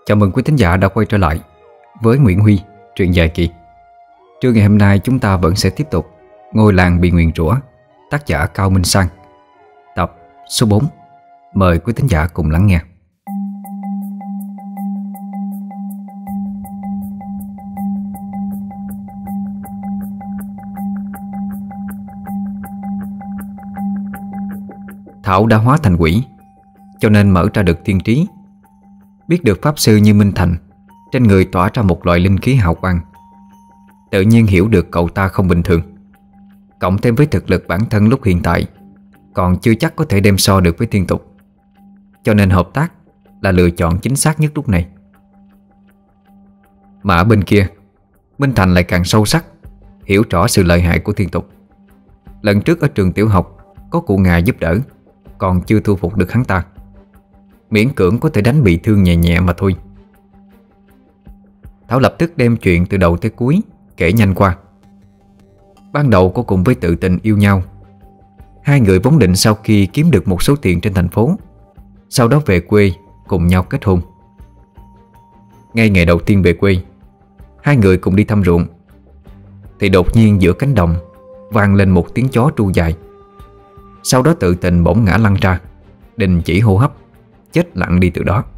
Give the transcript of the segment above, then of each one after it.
Chào mừng quý thính giả đã quay trở lại với Nguyễn Huy, truyện dài kỳ. Trưa ngày hôm nay chúng ta vẫn sẽ tiếp tục Ngôi làng bị nguyền rủa, tác giả Cao Minh Sang, tập số 4. Mời quý thính giả cùng lắng nghe. Thảo đã hóa thành quỷ, cho nên mở ra được tiên trí. Biết được pháp sư như Minh Thành trên người tỏa ra một loại linh khí hào quang, tự nhiên hiểu được cậu ta không bình thường. Cộng thêm với thực lực bản thân lúc hiện tại còn chưa chắc có thể đem so được với thiên tục, cho nên hợp tác là lựa chọn chính xác nhất lúc này. Mà ở bên kia, Minh Thành lại càng sâu sắc hiểu rõ sự lợi hại của thiên tục. Lần trước ở trường tiểu học có cụ Ngà giúp đỡ, còn chưa thu phục được hắn ta, miễn cưỡng có thể đánh bị thương nhẹ nhẹ mà thôi. Thảo lập tức đem chuyện từ đầu tới cuối kể nhanh qua. Ban đầu cô cùng với Tự Tình yêu nhau. Hai người vốn định sau khi kiếm được một số tiền trên thành phố, sau đó về quê cùng nhau kết hôn. Ngay ngày đầu tiên về quê, hai người cùng đi thăm ruộng, thì đột nhiên giữa cánh đồng vang lên một tiếng chó tru dài. Sau đó Tự Tình bỗng ngã lăn ra, đình chỉ hô hấp, chết lặng đi từ đó.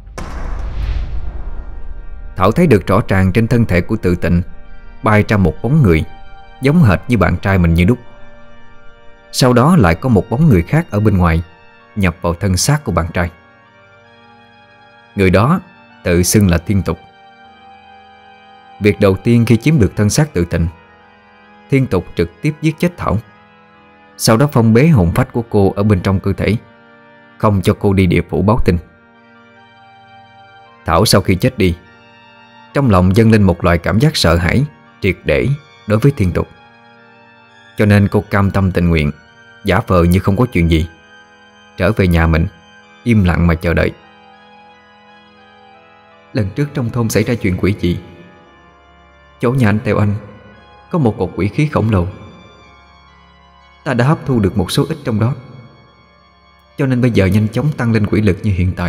Thảo thấy được rõ ràng trên thân thể của Tự Tình bay ra một bóng người giống hệt như bạn trai mình như đúc. Sau đó lại có một bóng người khác ở bên ngoài nhập vào thân xác của bạn trai. Người đó tự xưng là Thiên Tục. Việc đầu tiên khi chiếm được thân xác Tự Tình, Thiên Tục trực tiếp giết chết Thảo. Sau đó phong bế hồn phách của cô ở bên trong cơ thể, không cho cô đi địa phủ báo tin. Thảo sau khi chết đi, trong lòng dâng lên một loại cảm giác sợ hãi triệt để đối với Thiên Tục. Cho nên cô cam tâm tình nguyện, giả vờ như không có chuyện gì, trở về nhà mình, im lặng mà chờ đợi. Lần trước trong thôn xảy ra chuyện quỷ dị. Chỗ nhà anh Tèo Anh có một cột quỷ khí khổng lồ. Ta đã hấp thu được một số ít trong đó, cho nên bây giờ nhanh chóng tăng lên quỷ lực như hiện tại.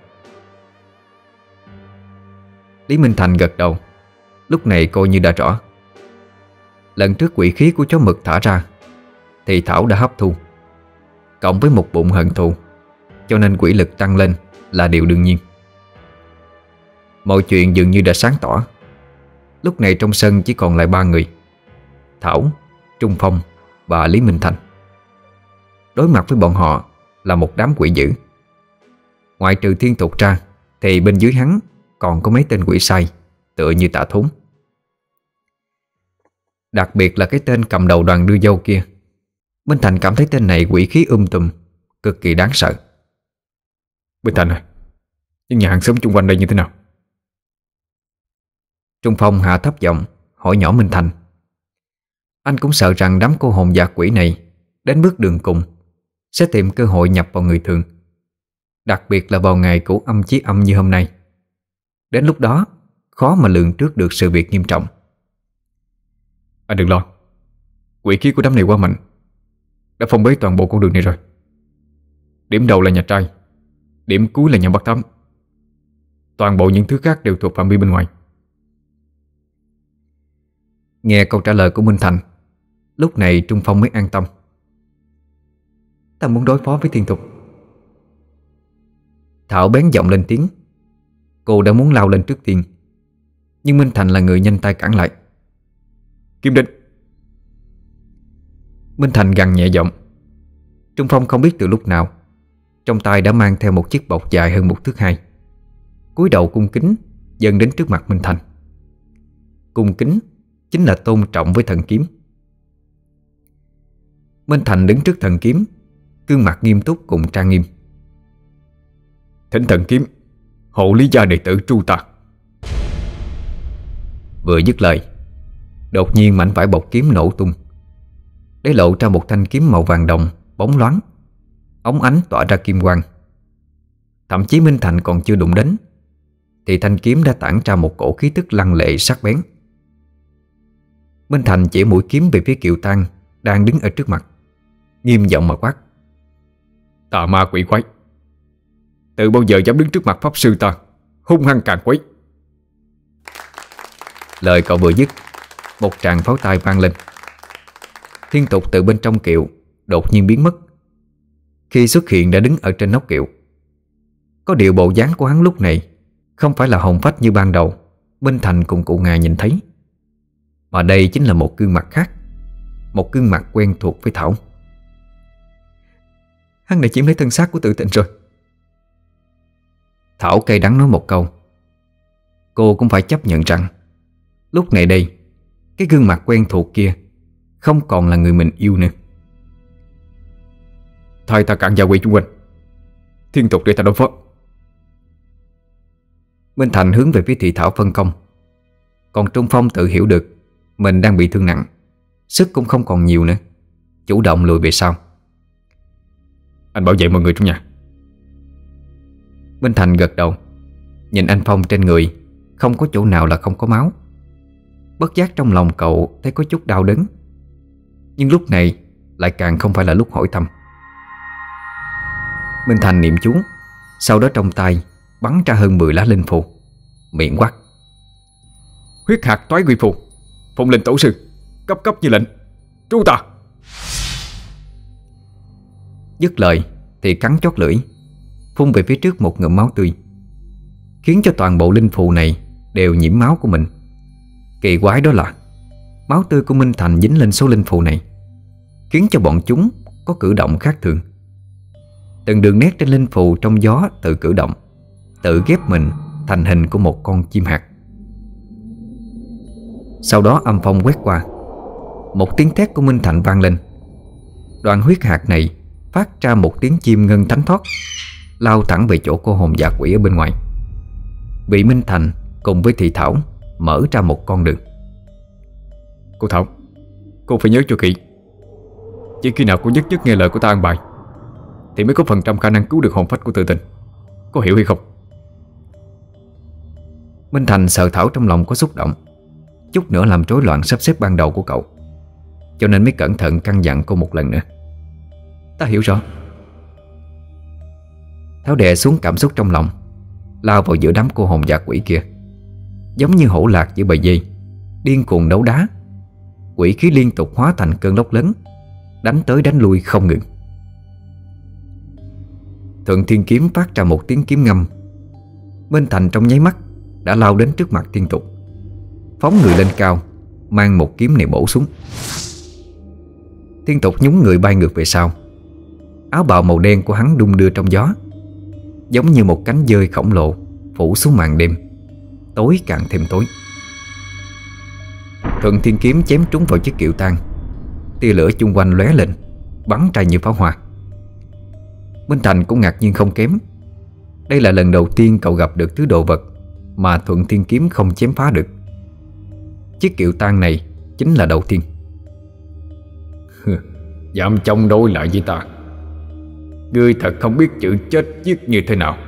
Lý Minh Thành gật đầu. Lúc này cô như đã rõ. Lần trước quỷ khí của chó mực thả ra thì Thảo đã hấp thu, cộng với một bụng hận thù, cho nên quỷ lực tăng lên là điều đương nhiên. Mọi chuyện dường như đã sáng tỏ. Lúc này trong sân chỉ còn lại ba người: Thảo, Trung Phong và Lý Minh Thành. Đối mặt với bọn họ là một đám quỷ dữ. Ngoại trừ Thiên Tục ra thì bên dưới hắn còn có mấy tên quỷ sai tựa như Tạ Thốn. Đặc biệt là cái tên cầm đầu đoàn đưa dâu kia. Minh Thành cảm thấy tên này quỷ khí tùm, cực kỳ đáng sợ. Minh Thành à, những nhà hàng xóm chung quanh đây như thế nào? Trung Phong hạ thấp giọng hỏi nhỏ Minh Thành. Anh cũng sợ rằng đám cô hồn dã quỷ này đến bước đường cùng sẽ tìm cơ hội nhập vào người thường, đặc biệt là vào ngày cửu âm chí âm như hôm nay. Đến lúc đó khó mà lường trước được sự việc nghiêm trọng. Anh đừng lo, quỷ khí của đám này quá mạnh, đã phong bế toàn bộ con đường này rồi. Điểm đầu là nhà trai, điểm cuối là nhà Bắc Thắm. Toàn bộ những thứ khác đều thuộc phạm vi bên ngoài. Nghe câu trả lời của Minh Thành, lúc này Trung Phong mới an tâm. Ta muốn đối phó với Thiên Tục. Thảo bén giọng lên tiếng. Cô đã muốn lao lên trước tiên, nhưng Minh Thành là người nhanh tay cản lại. Kiếm định. Minh Thành gằn nhẹ giọng. Trung Phong không biết từ lúc nào trong tay đã mang theo một chiếc bọc dài hơn 1 thước 2, cúi đầu cung kính dâng đến trước mặt Minh Thành. Cung kính chính là tôn trọng với thần kiếm. Minh Thành đứng trước thần kiếm, gương mặt nghiêm túc cùng trang nghiêm. Thỉnh thần kiếm hộ Lý gia đệ tử tru ta. Vừa dứt lời, đột nhiên mảnh vải bọc kiếm nổ tung, để lộ ra một thanh kiếm màu vàng đồng bóng loáng, óng ánh tỏa ra kim quang. Thậm chí Minh Thành còn chưa đụng đến thì thanh kiếm đã tản ra một cổ khí tức lăng lệ sắc bén. Minh Thành chỉ mũi kiếm về phía Kiều Tang đang đứng ở trước mặt, nghiêm giọng mà quát. Tà ma quỷ quái, từ bao giờ dám đứng trước mặt pháp sư ta hung hăng càng quấy. Lời cậu vừa dứt, một tràng pháo tay vang lên. Thiên Tục từ bên trong kiệu đột nhiên biến mất. Khi xuất hiện đã đứng ở trên nóc kiệu. Có điều bộ dáng của hắn lúc này không phải là hồn phách như ban đầu Minh Thành cùng cụ Nga nhìn thấy, mà đây chính là một gương mặt khác, một gương mặt quen thuộc với Thảo. Hắn đã chiếm lấy thân xác của Tự Tình rồi. Thảo cay đắng nói một câu. Cô cũng phải chấp nhận rằng lúc này đây, cái gương mặt quen thuộc kia không còn là người mình yêu nữa. Thay ta cản gia quỷ chung quanh, Thiên Tục để ta đối phó. Minh Thành hướng về phía thị Thảo phân công. Còn Trung Phong tự hiểu được mình đang bị thương nặng, sức cũng không còn nhiều nữa, chủ động lùi về sau. Anh bảo vệ mọi người trong nhà. Minh Thành gật đầu. Nhìn anh Phong trên người không có chỗ nào là không có máu. Bất giác trong lòng cậu thấy có chút đau đớn, nhưng lúc này lại càng không phải là lúc hỏi thăm. Minh Thành niệm chú, sau đó trong tay bắn ra hơn 10 lá linh phù, miệng quát: Huyết hạt toái quy phù, phụng linh tổ sư, cấp cấp như lệnh, tru ta. Dứt lời thì cắn chót lưỡi, phun về phía trước một ngụm máu tươi, khiến cho toàn bộ linh phù này đều nhiễm máu của mình. Kỳ quái đó là máu tươi của Minh Thành dính lên số linh phù này, khiến cho bọn chúng có cử động khác thường. Từng đường nét trên linh phù trong gió tự cử động, tự ghép mình thành hình của một con chim hạt. Sau đó âm phong quét qua, một tiếng thét của Minh Thành vang lên. Đoàn huyết hạt này phát ra một tiếng chim ngân thánh thoát, lao thẳng về chỗ cô hồn dã quỷ ở bên ngoài. Vị Minh Thành cùng với thị Thảo mở ra một con đường. Cô Thảo, cô phải nhớ cho kỹ. Chỉ khi nào cô nhất nhất nghe lời của ta ăn bài thì mới có phần trăm khả năng cứu được hồn phách của Tự Tình. Có hiểu hay không? Minh Thành sợ Thảo trong lòng có xúc động, chút nữa làm rối loạn sắp xếp ban đầu của cậu, cho nên mới cẩn thận căn dặn cô một lần nữa. Ta hiểu rõ. Thảo đè xuống cảm xúc trong lòng, lao vào giữa đám cô hồn dã quỷ kia, giống như hổ lạc giữa bầy dê, điên cuồng đấu đá. Quỷ khí liên tục hóa thành cơn lốc lớn, đánh tới đánh lui không ngừng. Thượng Thiên Kiếm phát ra một tiếng kiếm ngâm. Minh Thành trong nháy mắt đã lao đến trước mặt Thiên Tục, phóng người lên cao, mang một kiếm này bổ xuống. Thiên Tục nhún người bay ngược về sau. Áo bào màu đen của hắn đung đưa trong gió, giống như một cánh dơi khổng lồ phủ xuống màn đêm, tối càng thêm tối. Thuận Thiên Kiếm chém trúng vào chiếc kiệu tang, tia lửa chung quanh lóe lên, bắn ra như pháo hoa. Minh Thành cũng ngạc nhiên không kém. Đây là lần đầu tiên cậu gặp được thứ đồ vật mà Thuận Thiên Kiếm không chém phá được. Chiếc kiệu tang này chính là đầu tiên. Dám chống đối lại với ta, ngươi thật không biết chữ chết giết như thế nào.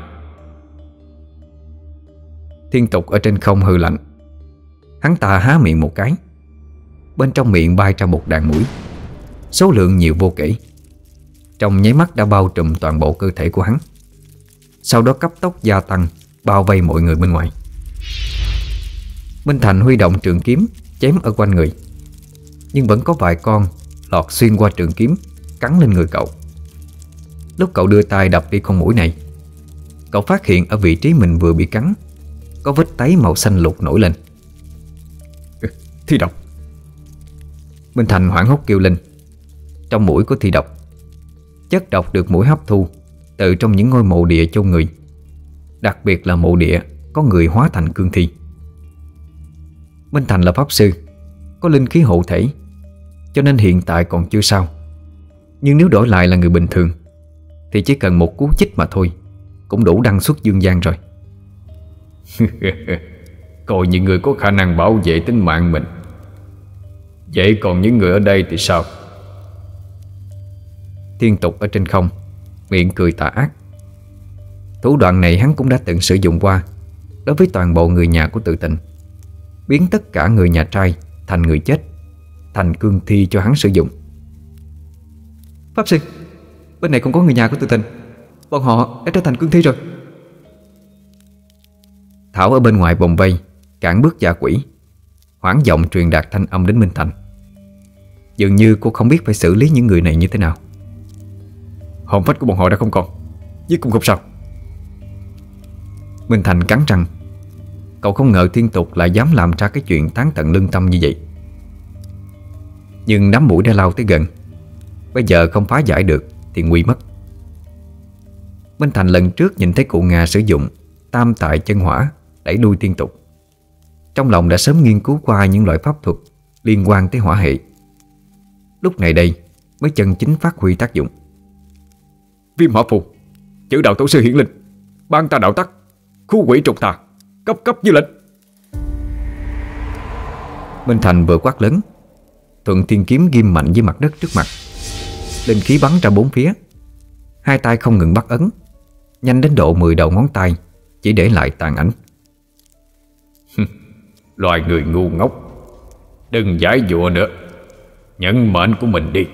Thiên Tục ở trên không hừ lạnh. Hắn ta há miệng một cái, bên trong miệng bay ra một đàn mũi, số lượng nhiều vô kể, trong nháy mắt đã bao trùm toàn bộ cơ thể của hắn. Sau đó cấp tốc gia tăng, bao vây mọi người bên ngoài. Minh Thành huy động trường kiếm chém ở quanh người, nhưng vẫn có vài con lọt xuyên qua trường kiếm, cắn lên người cậu. Lúc cậu đưa tay đập đi con mũi này, cậu phát hiện ở vị trí mình vừa bị cắn có vết táy màu xanh lục nổi lên. Thi độc! Minh Thành hoảng hốt kêu lên. Trong mũi có thi độc. Chất độc được mũi hấp thu từ trong những ngôi mộ địa chôn người, đặc biệt là mộ địa có người hóa thành cương thi. Minh Thành là pháp sư, có linh khí hộ thể, cho nên hiện tại còn chưa sao. Nhưng nếu đổi lại là người bình thường thì chỉ cần một cú chích mà thôi cũng đủ đăng xuất dương gian rồi. Coi như người có khả năng bảo vệ tính mạng mình. Vậy còn những người ở đây thì sao? Thiên Tục ở trên không, miệng cười tà ác. Thủ đoạn này hắn cũng đã từng sử dụng qua đối với toàn bộ người nhà của Tự Tình, biến tất cả người nhà trai thành người chết, thành cương thi cho hắn sử dụng. Pháp sư, bên này cũng có người nhà của Tự Tình, bọn họ đã trở thành cương thi rồi. Thảo ở bên ngoài vòng vây cản bước dã quỷ, hoảng giọng truyền đạt thanh âm đến Minh Thành. Dường như cô không biết phải xử lý những người này như thế nào. Hồn phách của bọn họ đã không còn, giết cũng không sao. Minh Thành cắn răng. Cậu không ngờ Thiên Tục lại dám làm ra cái chuyện tán tận lương tâm như vậy. Nhưng đám muỗi đã lao tới gần, bây giờ không phá giải được thì nguy mất. Minh Thành lần trước nhìn thấy cụ Nga sử dụng tam tại chân hỏa đẩy đuôi Thiên Tục, trong lòng đã sớm nghiên cứu qua những loại pháp thuật liên quan tới hỏa hệ. Lúc này đây mới chân chính phát huy tác dụng. Viêm hỏa phù, chữ đạo tổ sư hiển linh, ban ta đạo tắc, khu quỷ trục tà, cấp cấp như lệnh. Minh Thành vừa quát lớn, Thuận Thiên Kiếm ghim mạnh với mặt đất trước mặt. Linh khí bắn ra bốn phía, hai tay không ngừng bắt ấn, nhanh đến độ 10 đầu ngón tay chỉ để lại tàn ảnh. Loài người ngu ngốc, đừng giải dụa nữa, nhận mệnh của mình đi.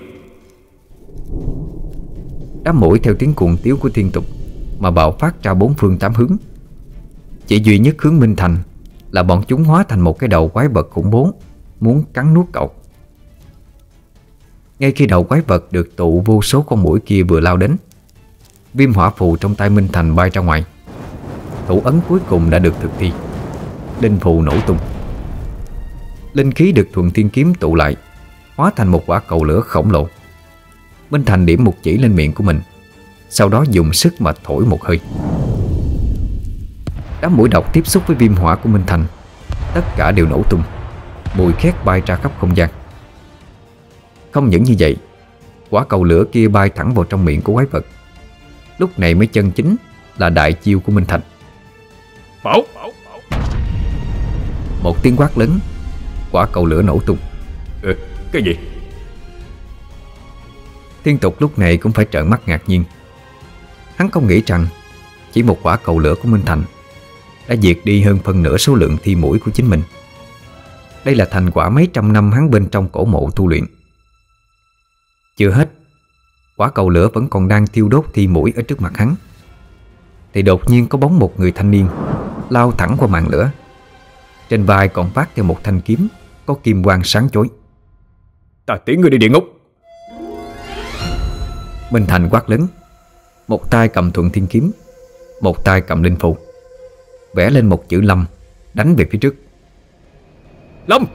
Đám muỗi theo tiếng cuồng tiếu của Thiên Tục mà bạo phát ra bốn phương tám hướng. Chỉ duy nhất hướng Minh Thành là bọn chúng hóa thành một cái đầu quái vật khủng bố, muốn cắn nuốt cậu. Ngay khi đầu quái vật được tụ vô số con muỗi kia vừa lao đến, viêm hỏa phù trong tay Minh Thành bay ra ngoài. Thủ ấn cuối cùng đã được thực thi. Linh phù nổ tung. Linh khí được Thuận Thiên Kiếm tụ lại, hóa thành một quả cầu lửa khổng lồ. Minh Thành điểm một chỉ lên miệng của mình, sau đó dùng sức mà thổi một hơi. Đám muỗi độc tiếp xúc với viêm hỏa của Minh Thành, tất cả đều nổ tung, mùi khét bay ra khắp không gian. Không những như vậy, quả cầu lửa kia bay thẳng vào trong miệng của quái vật. Lúc này mới chân chính là đại chiêu của Minh Thành. Bảo! Một tiếng quát lớn, quả cầu lửa nổ tung. Cái gì? Thiên Tục lúc này cũng phải trợn mắt ngạc nhiên. Hắn không nghĩ rằng chỉ một quả cầu lửa của Minh Thành đã diệt đi hơn phân nửa số lượng thi muỗi của chính mình. Đây là thành quả mấy trăm năm hắn bên trong cổ mộ tu luyện. Chưa hết, quả cầu lửa vẫn còn đang thiêu đốt thi muỗi ở trước mặt hắn, thì đột nhiên có bóng một người thanh niên lao thẳng qua màn lửa. Trên vai còn vác theo một thanh kiếm có kim quang sáng chói. Ta tiễn ngươi đi địa ngục! Minh Thành quát lớn, một tay cầm Thuận Thiên Kiếm, một tay cầm linh phù, vẽ lên một chữ Lâm, đánh về phía trước. Lâm!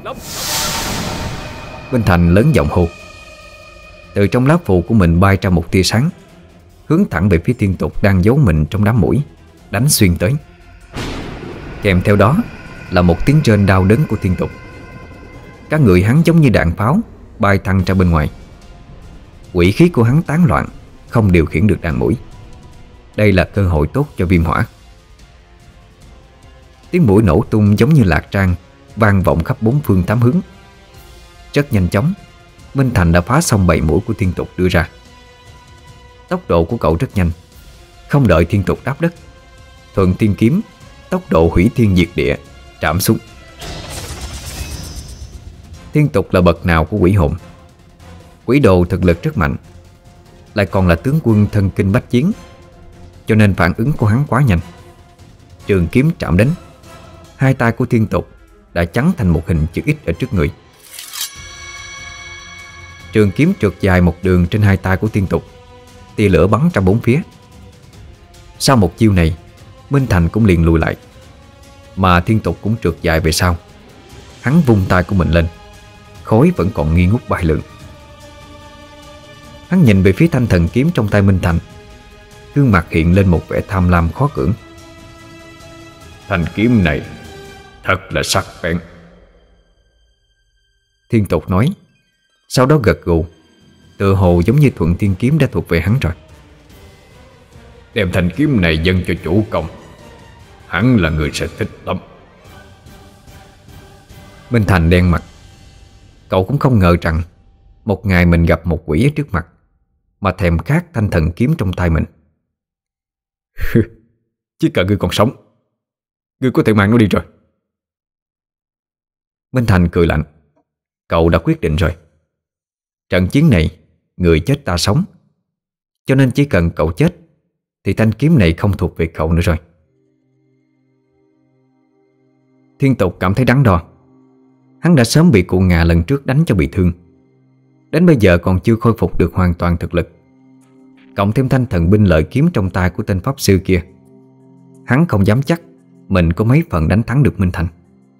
Minh Thành lớn giọng hô. Từ trong lá phù của mình bay ra một tia sáng, hướng thẳng về phía Thiên Tục đang giấu mình trong đám muỗi, đánh xuyên tới. Kèm theo đó là một tiếng rên đau đớn của Thiên Tục. Các người hắn giống như đạn pháo bay thăng ra bên ngoài. Quỷ khí của hắn tán loạn, không điều khiển được đàn muỗi. Đây là cơ hội tốt cho viêm hỏa. Tiếng muỗi nổ tung giống như lạc trăng, vang vọng khắp bốn phương tám hướng. Rất nhanh chóng, Minh Thành đã phá xong 7 mũi của Thiên Tục đưa ra. Tốc độ của cậu rất nhanh. Không đợi Thiên Tục đáp đất, Thuận Thiên Kiếm tốc độ hủy thiên diệt địa trảm xuống. Thiên Tục là bậc nào của quỷ hồn. Quỷ đồ thực lực rất mạnh, lại còn là tướng quân thân kinh bách chiến, cho nên phản ứng của hắn quá nhanh. Trường kiếm chạm đến, hai tay của Thiên Tục đã chắn thành một hình chữ X ở trước người. Trường kiếm trượt dài một đường trên hai tay của Thiên Tục, tia lửa bắn ra bốn phía. Sau một chiêu này, Minh Thành cũng liền lùi lại, mà Thiên Tục cũng trượt dài về sau. Hắn vung tay của mình lên, khói vẫn còn nghi ngút bay lượn. Hắn nhìn về phía thanh thần kiếm trong tay Minh Thành, gương mặt hiện lên một vẻ tham lam khó cưỡng. Thanh kiếm này thật là sắc bén, Thiên Tục nói, sau đó gật gù, tựa hồ giống như Thuận Thiên Kiếm đã thuộc về hắn rồi. Đem thanh kiếm này dâng cho chủ công, hắn là người sẽ thích lắm. Minh Thành đen mặt. Cậu cũng không ngờ rằng một ngày mình gặp một quỷ ở trước mặt mà thèm khát thanh thần kiếm trong tay mình. Chỉ cần ngươi còn sống, ngươi có thể mang nó đi rồi. Minh Thành cười lạnh. Cậu đã quyết định rồi. Trận chiến này, người chết ta sống, cho nên chỉ cần cậu chết thì thanh kiếm này không thuộc về cậu nữa rồi. Thiên Tục cảm thấy đắn đo. Hắn đã sớm bị cụ Ngà lần trước đánh cho bị thương, đến bây giờ còn chưa khôi phục được hoàn toàn thực lực. Cộng thêm thanh thần binh lợi kiếm trong tay của tên pháp sư kia, hắn không dám chắc mình có mấy phần đánh thắng được Minh Thành.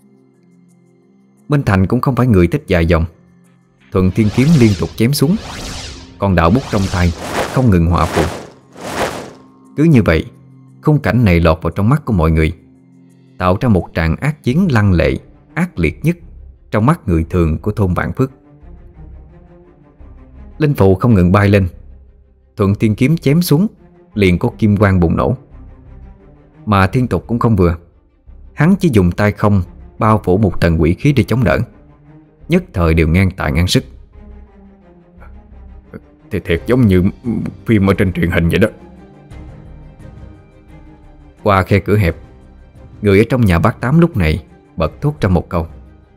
Minh Thành cũng không phải người thích dài dòng. Thuận Thiên Kiếm liên tục chém xuống, còn đạo bút trong tay không ngừng họa phù. Cứ như vậy, khung cảnh này lọt vào trong mắt của mọi người, tạo ra một tràng ác chiến lăng lệ, ác liệt nhất trong mắt người thường của thôn Vạn Phước. Linh phù không ngừng bay lên, Thuận Thiên Kiếm chém xuống liền có kim quang bùng nổ. Mà Thiên Tục cũng không vừa. Hắn chỉ dùng tay không bao phủ một tầng quỷ khí để chống đỡ, nhất thời đều ngang tài ngang sức. Thì thiệt giống như phim ở trên truyền hình vậy đó. Qua khe cửa hẹp, người ở trong nhà bác Tám lúc này bật thốt ra một câu.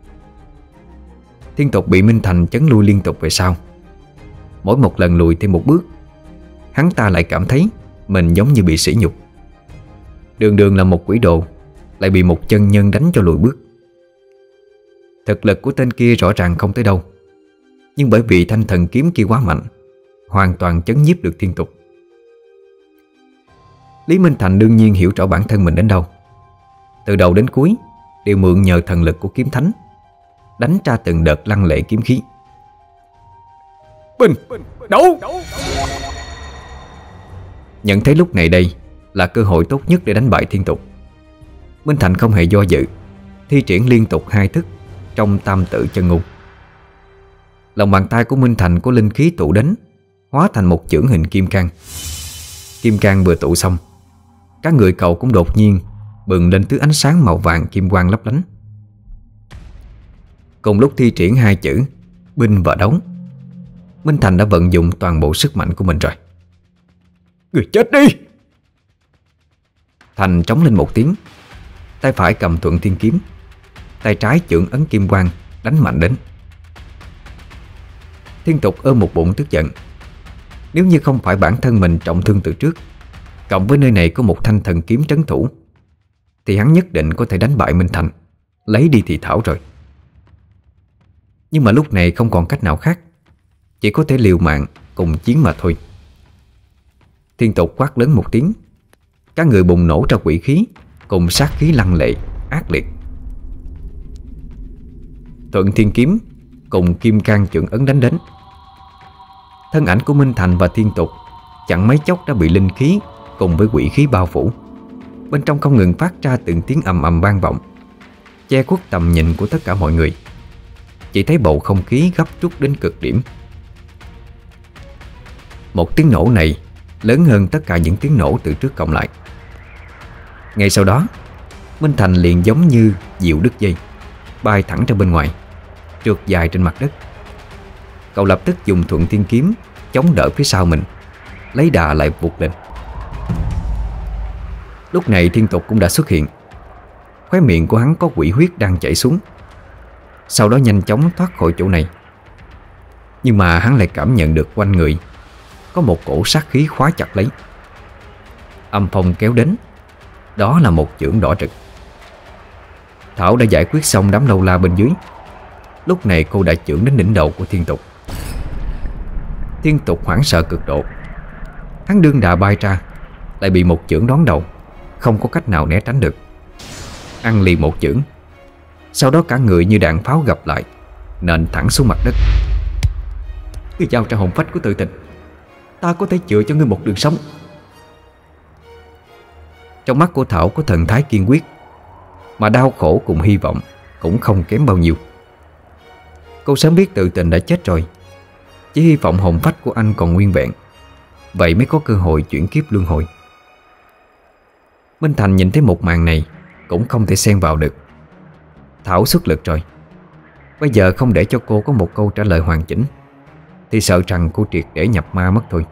Thiên Tục bị Minh Thành chấn lui liên tục về sau. Mỗi một lần lùi thêm một bước, hắn ta lại cảm thấy mình giống như bị sỉ nhục. Đường đường là một quỷ đồ, lại bị một chân nhân đánh cho lùi bước. Thực lực của tên kia rõ ràng không tới đâu, nhưng bởi vì thanh thần kiếm kia quá mạnh, hoàn toàn chấn nhiếp được Thiên Tục. Lý Minh Thành đương nhiên hiểu rõ bản thân mình đến đâu. Từ đầu đến cuối đều mượn nhờ thần lực của kiếm thánh, đánh ra từng đợt lăng lệ kiếm khí. Bình, đấu. Nhận thấy lúc này đây là cơ hội tốt nhất để đánh bại Thiên Tục, Minh Thành không hề do dự, thi triển liên tục 2 thức trong Tam Tự Chân Ngôn. Lòng bàn tay của Minh Thành có linh khí tụ đến, hóa thành một chưởng hình kim cang. Kim cang vừa tụ xong, các người cậu cũng đột nhiên bừng lên thứ ánh sáng màu vàng kim quang lấp lánh. Cùng lúc thi triển 2 chữ binh và đấu, Minh Thành đã vận dụng toàn bộ sức mạnh của mình rồi. Người chết đi! Thành trống lên một tiếng, tay phải cầm Thuận Thiên Kiếm, tay trái chưởng ấn kim quang đánh mạnh đến. Thiên Tục ôm một bụng tức giận. Nếu như không phải bản thân mình trọng thương từ trước, cộng với nơi này có một thanh thần kiếm trấn thủ, thì hắn nhất định có thể đánh bại Minh Thành, lấy đi thì thảo rồi. Nhưng mà lúc này không còn cách nào khác, chỉ có thể liều mạng cùng chiến mà thôi. Thiên Tục quát lớn một tiếng, các người bùng nổ ra quỷ khí cùng sát khí lăng lệ, ác liệt. Thuận Thiên Kiếm cùng kim cang chưởng ấn đánh đến. Thân ảnh của Minh Thành và Thiên Tục chẳng mấy chốc đã bị linh khí cùng với quỷ khí bao phủ. Bên trong không ngừng phát ra từng tiếng ầm ầm vang vọng, che khuất tầm nhìn của tất cả mọi người. Chỉ thấy bầu không khí gấp rút đến cực điểm. Một tiếng nổ này lớn hơn tất cả những tiếng nổ từ trước cộng lại. Ngay sau đó, Minh Thành liền giống như diều đứt dây, bay thẳng ra bên ngoài, trượt dài trên mặt đất. Cậu lập tức dùng Thuận Thiên Kiếm chống đỡ phía sau mình, lấy đà lại vụt lên. Lúc này Thiên Tục cũng đã xuất hiện. Khóe miệng của hắn có quỷ huyết đang chảy xuống, sau đó nhanh chóng thoát khỏi chỗ này. Nhưng mà hắn lại cảm nhận được quanh người có một cổ sát khí khóa chặt lấy. Âm phong kéo đến, đó là một chưởng đỏ rực. Thảo đã giải quyết xong đám lâu la bên dưới. Lúc này cô đã chưởng đến đỉnh đầu của Thiên Tục. Thiên Tục hoảng sợ cực độ. Hắn đương đà bay ra, lại bị một chưởng đón đầu, không có cách nào né tránh được. Ăn liền một chưởng, sau đó cả người như đạn pháo gập lại, nện thẳng xuống mặt đất. Ngươi giao ra hồn phách của Tự Tình, ta có thể chữa cho ngươi một đường sống. Trong mắt của Thảo có thần thái kiên quyết, mà đau khổ cùng hy vọng cũng không kém bao nhiêu. Cô sớm biết Tự Tình đã chết rồi, chỉ hy vọng hồn phách của anh còn nguyên vẹn, vậy mới có cơ hội chuyển kiếp luân hồi. Minh Thành nhìn thấy một màn này cũng không thể xen vào được. Thảo xuất lực rồi, bây giờ không để cho cô có một câu trả lời hoàn chỉnh thì sợ rằng cô triệt để nhập ma mất thôi.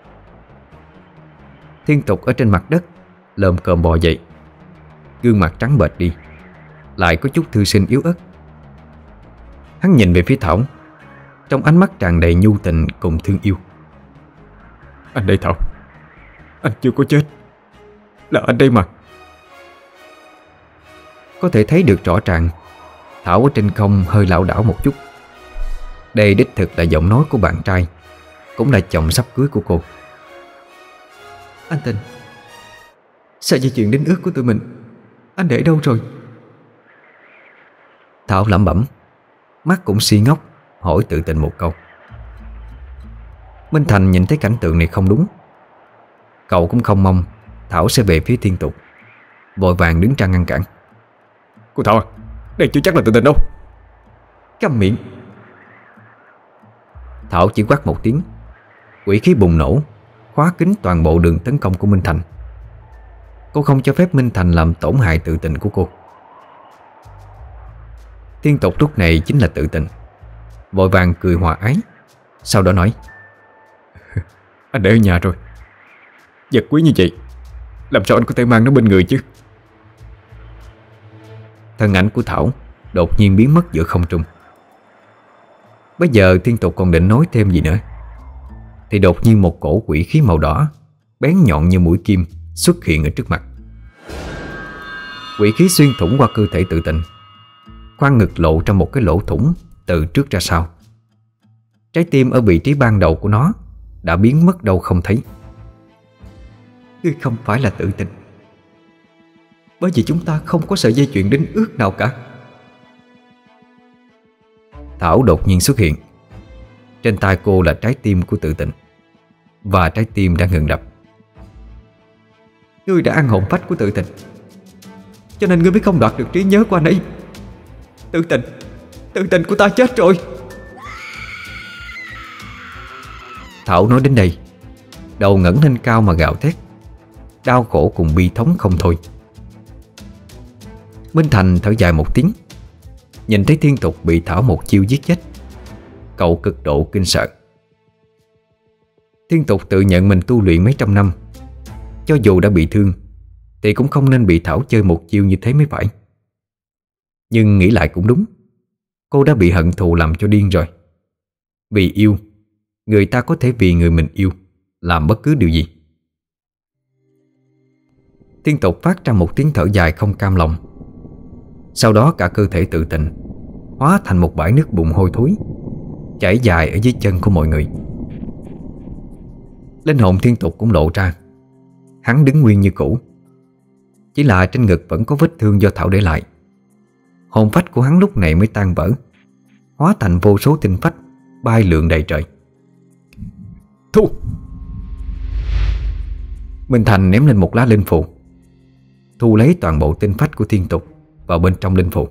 Thiên Tục ở trên mặt đất lồm cồm bò dậy, gương mặt trắng bệch đi, lại có chút thư sinh yếu ớt. Hắn nhìn về phía Thảo, trong ánh mắt tràn đầy nhu tình cùng thương yêu. Anh đây Thảo, anh chưa có chết, là anh đây mà. Có thể thấy được rõ ràng Thảo ở trên không hơi lảo đảo một chút. Đây đích thực là giọng nói của bạn trai, cũng là chồng sắp cưới của cô. Anh Tình, sợi dây chuyền đính ước của tụi mình anh để đâu rồi? Thảo lẩm bẩm, mắt cũng si ngốc, hỏi tự Tình một câu. Minh Thành nhìn thấy cảnh tượng này không đúng. Cậu cũng không mong Thảo sẽ về phía Thiên Tục, vội vàng đứng ra ngăn cản. Cô Thảo à, đây chưa chắc là tự Tình đâu. Câm miệng. Thảo chỉ quát một tiếng, quỷ khí bùng nổ, khóa kín toàn bộ đường tấn công của Minh Thành. Cô không cho phép Minh Thành làm tổn hại tự Tình của cô. Thiên Tục lúc này chính là tự Tình, vội vàng cười hòa ái, sau đó nói: Anh để ở nhà rồi. Vật quý như vậy, làm sao anh có thể mang nó bên người chứ? Thân ảnh của Thảo đột nhiên biến mất giữa không trung. Bây giờ Thiên Tục còn định nói thêm gì nữa, thì đột nhiên một cổ quỷ khí màu đỏ bén nhọn như mũi kim xuất hiện ở trước mặt. Quỷ khí xuyên thủng qua cơ thể tự Tình, khoang ngực lộ ra một cái lỗ thủng từ trước ra sau. Trái tim ở vị trí ban đầu của nó đã biến mất đâu không thấy. Ngươi không phải là tự Tình, bởi vì chúng ta không có sợi dây chuyền đính ước nào cả. Thảo đột nhiên xuất hiện. Trên tay cô là trái tim của tự Tình, và trái tim đã ngừng đập. Ngươi đã ăn hồn phách của tự Tình, cho nên ngươi mới không đoạt được trí nhớ của anh ấy. Tự tình của ta chết rồi. Thảo nói đến đây, đầu ngẩng lên cao mà gào thét, đau khổ cùng bi thống không thôi. Minh Thành thở dài một tiếng, nhìn thấy Thiên Tục bị Thảo một chiêu giết chết, cậu cực độ kinh sợ. Thiên Tục tự nhận mình tu luyện mấy trăm năm, cho dù đã bị thương thì cũng không nên bị Thảo chơi một chiêu như thế mới phải. Nhưng nghĩ lại cũng đúng, cô đã bị hận thù làm cho điên rồi. Vì yêu, người ta có thể vì người mình yêu làm bất cứ điều gì. Thiên Tục phát ra một tiếng thở dài không cam lòng. Sau đó cả cơ thể tự Tình hóa thành một bãi nước bùn hôi thối chảy dài ở dưới chân của mọi người. Linh hồn Thiên Tục cũng lộ ra. Hắn đứng nguyên như cũ, chỉ là trên ngực vẫn có vết thương do Thảo để lại. Hồn phách của hắn lúc này mới tan vỡ, hóa thành vô số tinh phách bay lượn đầy trời. Thu! Minh Thành ném lên một lá linh phù, thu lấy toàn bộ tinh phách của Thiên Tục vào bên trong linh phù.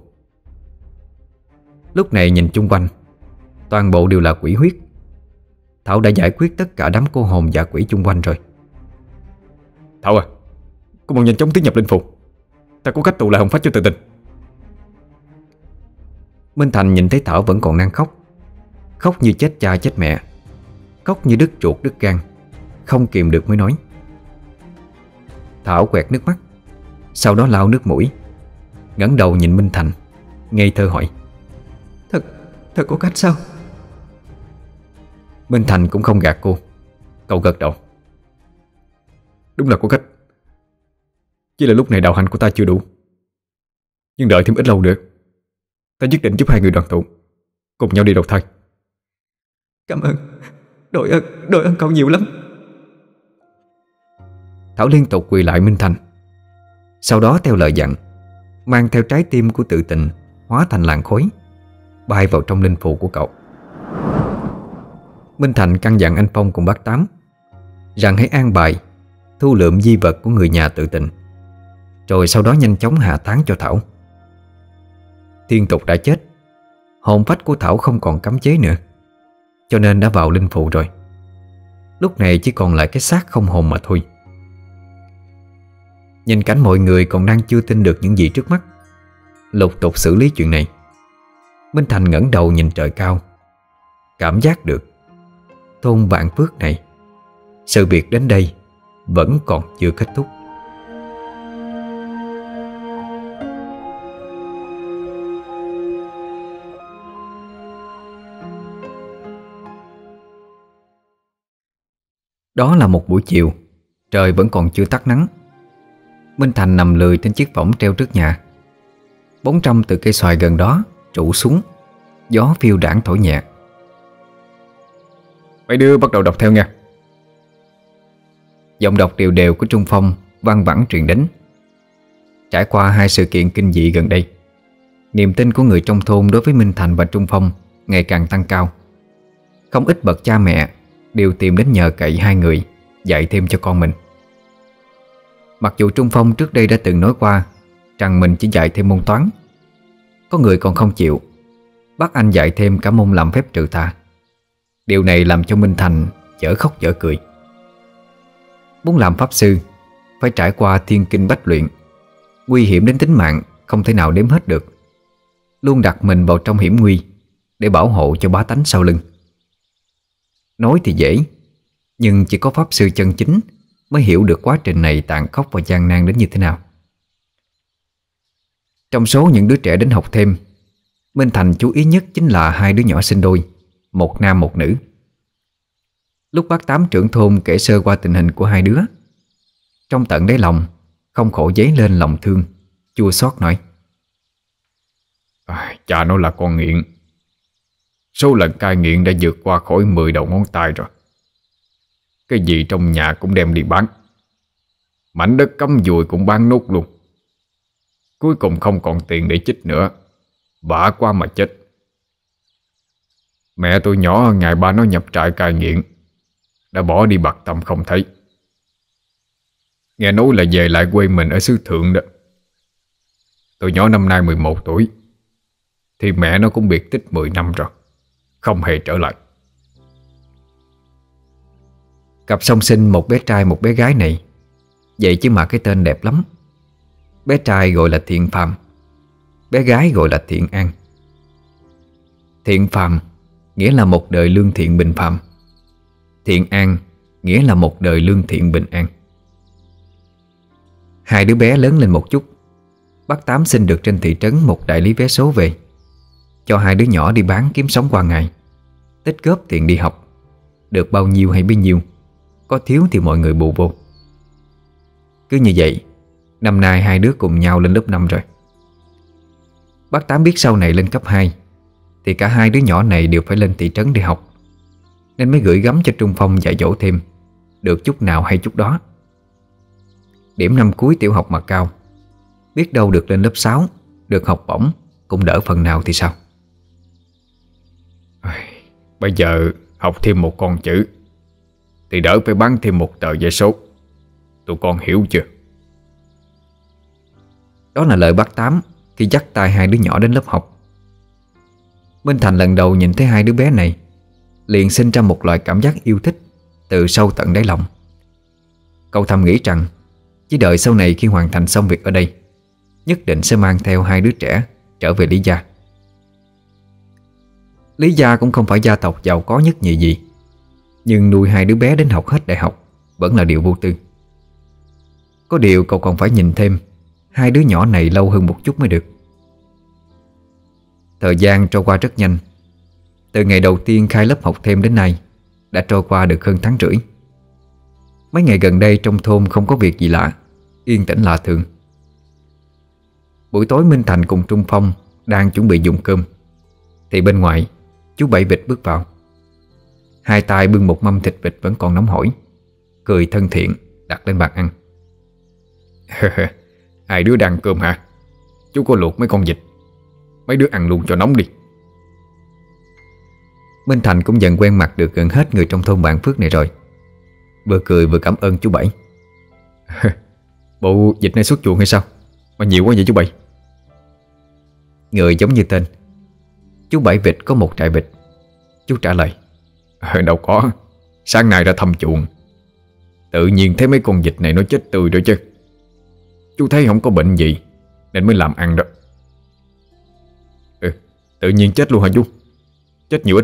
Lúc này nhìn chung quanh, toàn bộ đều là quỷ huyết. Thảo đã giải quyết tất cả đám cô hồn và quỷ chung quanh rồi. Thảo à, cô mau nhanh chóng tiến nhập linh phù. Ta có cách tụ lại hồn phách cho tự Tình. Minh Thành nhìn thấy Thảo vẫn còn đang khóc, khóc như chết cha chết mẹ, khóc như đứt ruột đứt gan, không kìm được mới nói. Thảo quẹt nước mắt, sau đó lau nước mũi, ngẩng đầu nhìn Minh Thành, ngây thơ hỏi: Thật có cách sao? Minh Thành cũng không gạt cô, cậu gật đầu: Đúng là có cách. Chỉ là lúc này đạo hạnh của ta chưa đủ. Nhưng đợi thêm ít lâu nữa, ta nhất định giúp hai người đoàn tụ, cùng nhau đi đầu thai. Cảm ơn. Đội ơn cậu nhiều lắm. Thảo liên tục quỳ lại Minh Thành, sau đó theo lời dặn, mang theo trái tim của tự Tình hóa thành làn khói, bay vào trong linh phù của cậu. Minh Thành căn dặn anh Phong cùng bác Tám rằng hãy an bài thu lượm di vật của người nhà tự Tình, rồi sau đó nhanh chóng hạ táng cho Thảo. Thiên Tục đã chết, hồn phách của Thảo không còn cấm chế nữa, cho nên đã vào linh phù rồi. Lúc này chỉ còn lại cái xác không hồn mà thôi. Nhìn cảnh mọi người còn đang chưa tin được những gì trước mắt, lục tục xử lý chuyện này, Minh Thành ngẩng đầu nhìn trời cao, cảm giác được thôn Vạn Phước này, sự việc đến đây vẫn còn chưa kết thúc. Đó là một buổi chiều, trời vẫn còn chưa tắt nắng. Minh Thành nằm lười trên chiếc võng treo trước nhà. Bóng trăm từ cây xoài gần đó trụ xuống. Gió phiêu đãng thổi nhẹ. Mấy đứa bắt đầu đọc theo nha. Giọng đọc đều đều của Trung Phong văng vẳng truyền đến. Trải qua 2 sự kiện kinh dị gần đây, niềm tin của người trong thôn đối với Minh Thành và Trung Phong ngày càng tăng cao. Không ít bậc cha mẹ đều tìm đến nhờ cậy 2 người dạy thêm cho con mình. Mặc dù Trung Phong trước đây đã từng nói qua rằng mình chỉ dạy thêm môn toán, có người còn không chịu, bắt anh dạy thêm cả môn làm phép trừ tà. Điều này làm cho Minh Thành dở khóc dở cười. Muốn làm pháp sư phải trải qua thiên kinh bách luyện, nguy hiểm đến tính mạng không thể nào đếm hết được. Luôn đặt mình vào trong hiểm nguy để bảo hộ cho bá tánh sau lưng. Nói thì dễ, nhưng chỉ có pháp sư chân chính mới hiểu được quá trình này tàn khốc và gian nan đến như thế nào. Trong số những đứa trẻ đến học thêm, Minh Thành chú ý nhất chính là 2 đứa nhỏ sinh đôi, một nam một nữ. Lúc bác Tám trưởng thôn kể sơ qua tình hình của 2 đứa, trong tận đáy lòng không khỏi dấy lên lòng thương, chua xót nói: Cha nó là con nghiện. Số lần cai nghiện đã vượt qua khỏi 10 đầu ngón tay rồi. Cái gì trong nhà cũng đem đi bán. Mảnh đất cắm dùi cũng bán nốt luôn. Cuối cùng không còn tiền để chích nữa, bả quá mà chết. Mẹ tôi nhỏ ngày ba nó nhập trại cai nghiện, đã bỏ đi bặt tâm không thấy. Nghe nói là về lại quê mình ở xứ Thượng đó. Tôi nhỏ năm nay 11 tuổi, thì mẹ nó cũng biệt tích 10 năm rồi, không hề trở lại. Cặp song sinh một bé trai một bé gái này, vậy chứ mà cái tên đẹp lắm. Bé trai gọi là Thiện Phàm, bé gái gọi là Thiện An. Thiện Phàm nghĩa là một đời lương thiện bình phàm, Thiện An nghĩa là một đời lương thiện bình an. 2 đứa bé lớn lên một chút, bác Tám xin được trên thị trấn một đại lý vé số về, cho 2 đứa nhỏ đi bán kiếm sống qua ngày, tích góp tiền đi học. Được bao nhiêu hay bấy nhiêu, có thiếu thì mọi người bù vô. Cứ như vậy, năm nay 2 đứa cùng nhau lên lớp 5 rồi. Bác Tám biết sau này lên cấp 2 thì cả 2 đứa nhỏ này đều phải lên thị trấn để học, nên mới gửi gắm cho Trung Phong dạy dỗ thêm, được chút nào hay chút đó. Điểm năm cuối tiểu học mà cao, biết đâu được lên lớp 6, được học bổng, cũng đỡ phần nào thì sao. Bây giờ học thêm một con chữ thì đỡ phải bán thêm một tờ giấy số. Tụi con hiểu chưa? Đó là lời bác Tám khi dắt tay 2 đứa nhỏ đến lớp học. Minh Thành lần đầu nhìn thấy 2 đứa bé này, liền sinh ra một loại cảm giác yêu thích từ sâu tận đáy lòng. Cậu thầm nghĩ rằng chỉ đợi sau này khi hoàn thành xong việc ở đây, nhất định sẽ mang theo 2 đứa trẻ trở về Lý gia. Lý gia cũng không phải gia tộc giàu có nhất nhì gì, nhưng nuôi 2 đứa bé đến học hết đại học vẫn là điều vô tư. Có điều cậu còn phải nhìn thêm 2 đứa nhỏ này lâu hơn một chút mới được. Thời gian trôi qua rất nhanh. Từ ngày đầu tiên khai lớp học thêm đến nay đã trôi qua được hơn tháng rưỡi. Mấy ngày gần đây trong thôn không có việc gì lạ, yên tĩnh lạ thường. Buổi tối Minh Thành cùng Trung Phong đang chuẩn bị dùng cơm, thì bên ngoài chú Bảy Vịt bước vào. 2 tay bưng một mâm thịt vịt vẫn còn nóng hổi, cười thân thiện đặt lên bàn ăn. 2 đứa đang cơm hả? Chú có luộc mấy con vịt, mấy đứa ăn luôn cho nóng đi. Minh Thành cũng dần quen mặt được gần hết người trong thôn Bạn Phước này rồi, vừa cười vừa cảm ơn chú Bảy. Bộ vịt này xuất chuồng hay sao mà nhiều quá vậy chú Bảy? Người giống như tên, chú Bảy Vịt có một trại vịt. Chú trả lời. Đâu có, sáng nay ra thăm chuồng, tự nhiên thấy mấy con vịt này nó chết tươi rồi chứ. Chú thấy không có bệnh gì nên mới làm ăn đó. Tự nhiên chết luôn hả chú? Chết nhiều ít?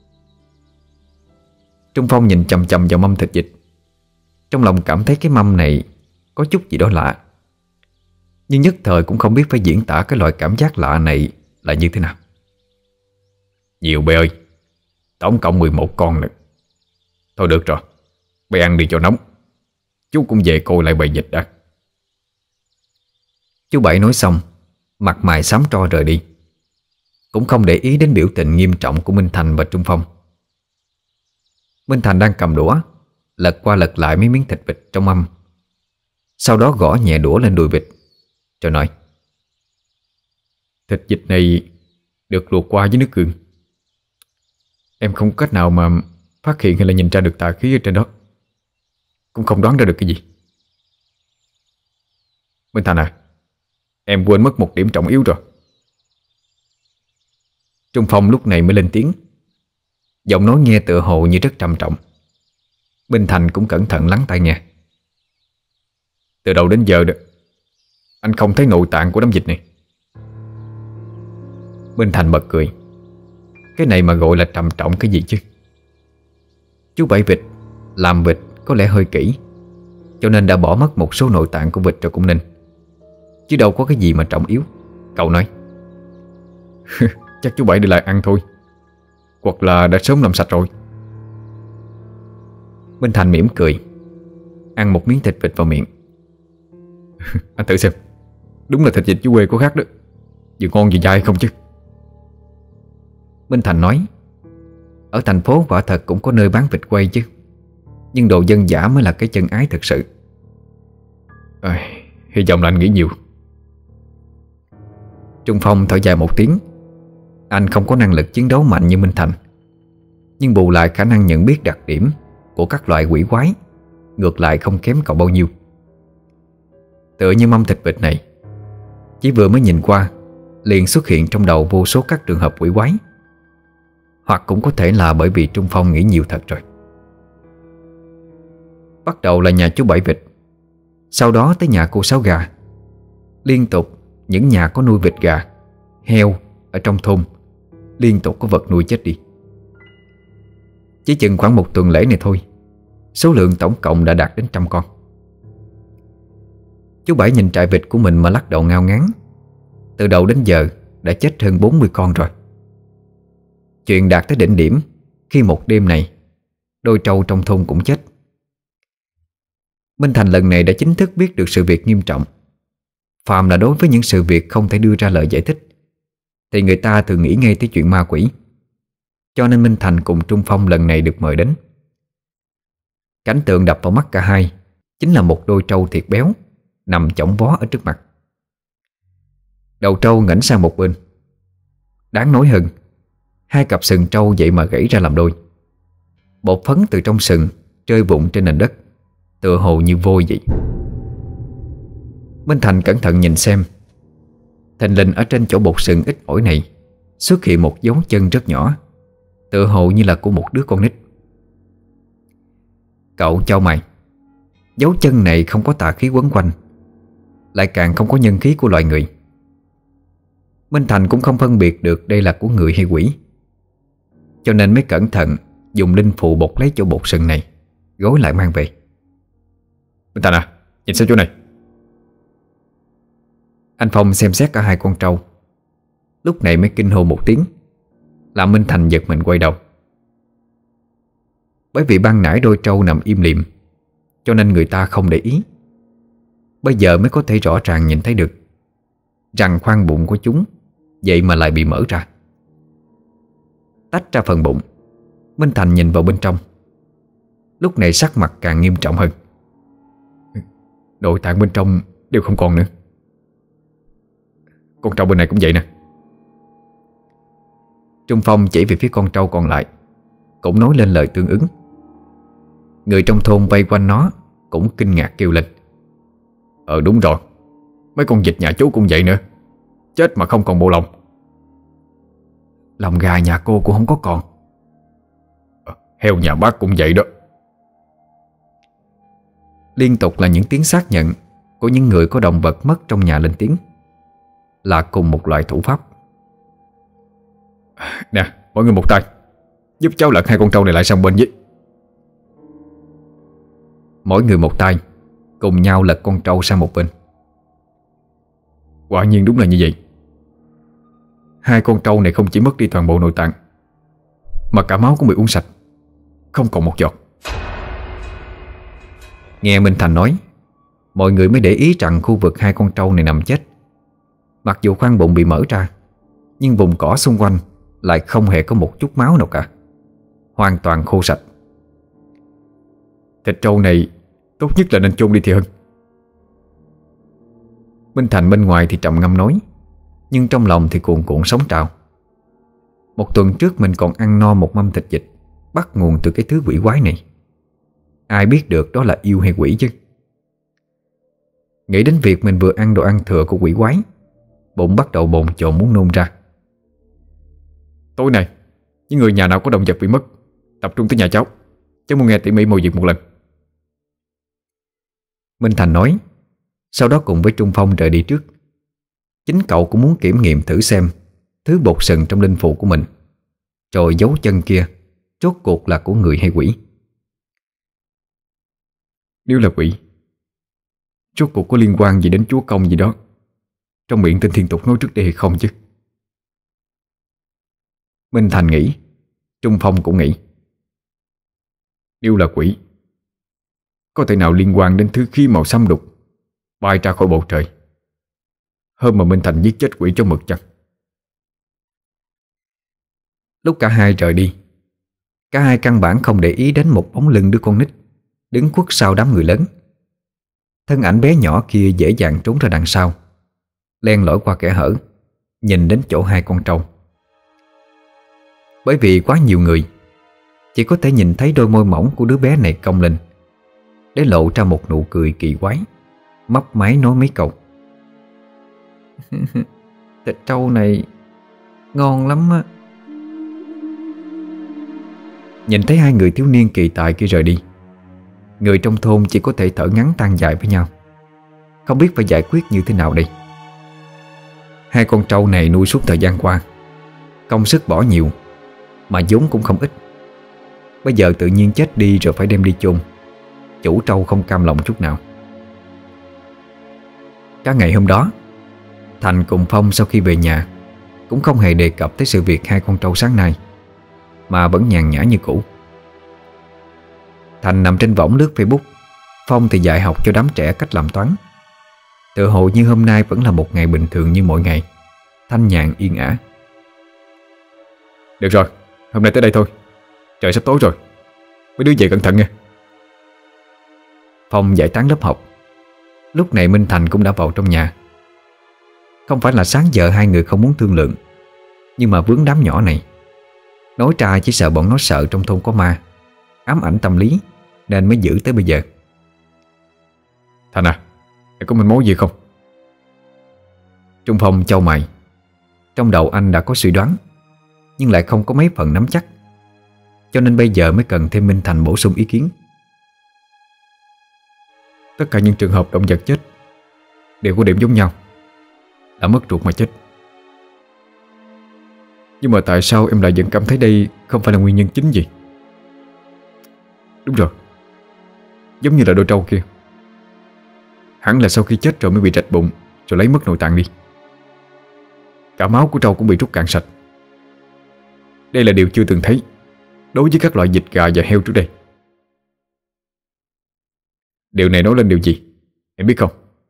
Trung Phong nhìn chằm chằm vào mâm thịt vịt, trong lòng cảm thấy cái mâm này có chút gì đó lạ, nhưng nhất thời cũng không biết phải diễn tả cái loại cảm giác lạ này là như thế nào. Nhiều bê ơi, tổng cộng 11 con nữa. Thôi được rồi, bê ăn đi cho nóng. Chú cũng về coi lại bầy vịt đã. Chú Bảy nói xong mặt mày xám tro rời đi, cũng không để ý đến biểu tình nghiêm trọng của Minh Thành và Trung Phong. Minh Thành đang cầm đũa lật qua lật lại mấy miếng thịt vịt trong mâm, sau đó gõ nhẹ đũa lên đùi vịt rồi nói: Thịt vịt này được luộc qua với nước gừng. Em không có cách nào mà phát hiện hay là nhìn ra được tà khí ở trên đó, cũng không đoán ra được cái gì. Minh Thành à, em quên mất một điểm trọng yếu rồi. Trung Phong lúc này mới lên tiếng, giọng nói nghe tựa hồ như rất trầm trọng. Minh Thành cũng cẩn thận lắng tai nghe. Từ đầu đến giờ đó, anh không thấy nội tạng của đám vịt này. Minh Thành bật cười. Cái này mà gọi là trầm trọng cái gì chứ? Chú Bảy Vịt làm vịt có lẽ hơi kỹ, cho nên đã bỏ mất một số nội tạng của vịt rồi cũng nên. Chứ đâu có cái gì mà trọng yếu. Cậu nói: Chắc chú Bảy đi lại ăn thôi, hoặc là đã sớm làm sạch rồi. Minh Thành mỉm cười, ăn một miếng thịt vịt vào miệng. Anh thử xem, đúng là thịt vịt chú quê có khác đó, vừa ngon vừa dai không chứ. Minh Thành nói: ở thành phố quả thật cũng có nơi bán vịt quay chứ, nhưng đồ dân dã mới là cái chân ái thực sự. Hy vọng là anh nghĩ nhiều. Trung Phong thở dài một tiếng. Anh không có năng lực chiến đấu mạnh như Minh Thành, nhưng bù lại khả năng nhận biết đặc điểm của các loại quỷ quái ngược lại không kém cậu bao nhiêu. Tựa như mâm thịt vịt này, chỉ vừa mới nhìn qua liền xuất hiện trong đầu vô số các trường hợp quỷ quái. Hoặc cũng có thể là bởi vì Trung Phong nghĩ nhiều thật rồi. Bắt đầu là nhà chú Bảy Vịt, sau đó tới nhà cô Sáu Gà. Liên tục những nhà có nuôi vịt gà, heo ở trong thôn liên tục có vật nuôi chết đi. Chỉ chừng khoảng một tuần lễ này thôi, số lượng tổng cộng đã đạt đến 100 con. Chú Bảy nhìn trại vịt của mình mà lắc đầu ngao ngán. Từ đầu đến giờ đã chết hơn 40 con rồi. Chuyện đạt tới đỉnh điểm khi một đêm này đôi trâu trong thôn cũng chết. Minh Thành lần này đã chính thức biết được sự việc nghiêm trọng. Phàm là đối với những sự việc không thể đưa ra lời giải thích thì người ta thường nghĩ ngay tới chuyện ma quỷ. Cho nên Minh Thành cùng Trung Phong lần này được mời đến. Cảnh tượng đập vào mắt cả hai chính là một đôi trâu thiệt béo nằm chõng vó ở trước mặt. Đầu trâu ngẩng sang một bên. Đáng nói hơn, hai cặp sừng trâu vậy mà gãy ra làm đôi. Bột phấn từ trong sừng rơi vụng trên nền đất, tựa hồ như vôi vậy. Minh Thành cẩn thận nhìn xem. Thình lình ở trên chỗ bột sừng ít ỏi này xuất hiện một dấu chân rất nhỏ, tựa hồ như là của một đứa con nít. Cậu chau mày. Dấu chân này không có tà khí quấn quanh, lại càng không có nhân khí của loài người. Minh Thành cũng không phân biệt được đây là của người hay quỷ, cho nên mới cẩn thận dùng linh phù bột lấy chỗ bột sừng này, gối lại mang về. Minh Thành à, nhìn xem chỗ này. Anh Phong xem xét cả hai con trâu, lúc này mới kinh hô một tiếng, làm Minh Thành giật mình quay đầu. Bởi vì ban nãy đôi trâu nằm im lìm, cho nên người ta không để ý. Bây giờ mới có thể rõ ràng nhìn thấy được rằng khoang bụng của chúng vậy mà lại bị mở ra. Tách ra phần bụng, Minh Thành nhìn vào bên trong. Lúc này sắc mặt càng nghiêm trọng hơn. Nội tạng bên trong đều không còn nữa. Con trâu bên này cũng vậy nè. Trung Phong chỉ về phía con trâu còn lại, cũng nói lên lời tương ứng. Người trong thôn vây quanh nó cũng kinh ngạc kêu lên: Đúng rồi, mấy con vịt nhà chú cũng vậy nữa, chết mà không còn bộ lòng. Lòng gà nhà cô cũng không có còn. Heo nhà bác cũng vậy đó. Liên tục là những tiếng xác nhận của những người có động vật mất trong nhà lên tiếng, là cùng một loại thủ pháp. Nè, mọi người một tay, giúp cháu lật hai con trâu này lại sang bên với. Mỗi người một tay, cùng nhau lật con trâu sang một bên. Quả nhiên đúng là như vậy. Hai con trâu này không chỉ mất đi toàn bộ nội tạng, mà cả máu cũng bị uống sạch, không còn một giọt. Nghe Minh Thành nói, mọi người mới để ý rằng khu vực hai con trâu này nằm chết Mặc dù khoang bụng bị mở ra, nhưng vùng cỏ xung quanh lại không hề có một chút máu nào cả, hoàn toàn khô sạch. Thịt trâu này tốt nhất là nên chôn đi thì hơn. Minh Thành bên ngoài thì trầm ngâm nói, nhưng trong lòng thì cuồn cuộn sóng trào. Một tuần trước mình còn ăn no một mâm thịt vịt bắt nguồn từ cái thứ quỷ quái này. Ai biết được đó là yêu hay quỷ chứ. Nghĩ đến việc mình vừa ăn đồ ăn thừa của quỷ quái, bụng bắt đầu bồn chồn muốn nôn ra. Tối nay, những người nhà nào có động vật bị mất, tập trung tới nhà cháu. Cháu muốn nghe tỉ mỉ mọi việc một lần. Minh Thành nói, sau đó cùng với Trung Phong rời đi trước. Chính cậu cũng muốn kiểm nghiệm thử xem thứ bột sừng trong linh phủ của mình, rồi dấu chân kia rốt cuộc là của người hay quỷ. Nếu là quỷ, rốt cuộc có liên quan gì đến chúa công gì đó trong miệng tên Thiên Tục nói trước đây hay không chứ? Minh Thành nghĩ, Trung Phong cũng nghĩ. Nếu là quỷ, có thể nào liên quan đến thứ khí màu xám đục bay ra khỏi bầu trời hôm mà Minh Thành giết chết quỷ cho mực chăng? Lúc cả hai rời đi, cả hai căn bản không để ý đến một bóng lưng đứa con nít đứng khuất sau đám người lớn. Thân ảnh bé nhỏ kia dễ dàng trốn ra đằng sau, len lỏi qua kẽ hở, nhìn đến chỗ hai con trâu. Bởi vì quá nhiều người, chỉ có thể nhìn thấy đôi môi mỏng của đứa bé này cong lên, để lộ ra một nụ cười kỳ quái, mấp máy nói mấy câu. Thịt trâu này ngon lắm á. Nhìn thấy hai người thiếu niên kỳ tài kia rời đi, người trong thôn chỉ có thể thở ngắn than dài với nhau, không biết phải giải quyết như thế nào đây. Hai con trâu này nuôi suốt thời gian qua, công sức bỏ nhiều, mà vốn cũng không ít. Bây giờ tự nhiên chết đi rồi phải đem đi chôn, chủ trâu không cam lòng chút nào. Cả ngày hôm đó, Thành cùng Phong sau khi về nhà cũng không hề đề cập tới sự việc hai con trâu sáng nay, mà vẫn nhàn nhã như cũ. Thành nằm trên võng lướt Facebook, Phong thì dạy học cho đám trẻ cách làm toán. Tựa hồ như hôm nay vẫn là một ngày bình thường như mọi ngày, thanh nhàn yên ả. Được rồi, hôm nay tới đây thôi. Trời sắp tối rồi, mấy đứa về cẩn thận nha. Phong giải tán lớp học. Lúc này Minh Thành cũng đã vào trong nhà. Không phải là sáng giờ hai người không muốn thương lượng, nhưng mà vướng đám nhỏ này. Nói ra chỉ sợ bọn nó sợ trong thôn có ma, ám ảnh tâm lý, nên mới giữ tới bây giờ. Thành à, mày có manh mối gì không? Trung Phong chau mày. Trong đầu anh đã có suy đoán, nhưng lại không có mấy phần nắm chắc, cho nên bây giờ mới cần thêm Minh Thành bổ sung ý kiến. Tất cả những trường hợp động vật chết đều có điểm giống nhau, đã mất ruột mà chết. Nhưng mà tại sao em lại vẫn cảm thấy đây không phải là nguyên nhân chính gì? Đúng rồi, giống như là đôi trâu kia, hẳn là sau khi chết rồi mới bị rạch bụng, rồi lấy mất nội tạng đi. Cả máu của trâu cũng bị rút cạn sạch. Đây là điều chưa từng thấy đối với các loại vịt, gà và heo trước đây. Điều này nói lên điều gì, em biết không?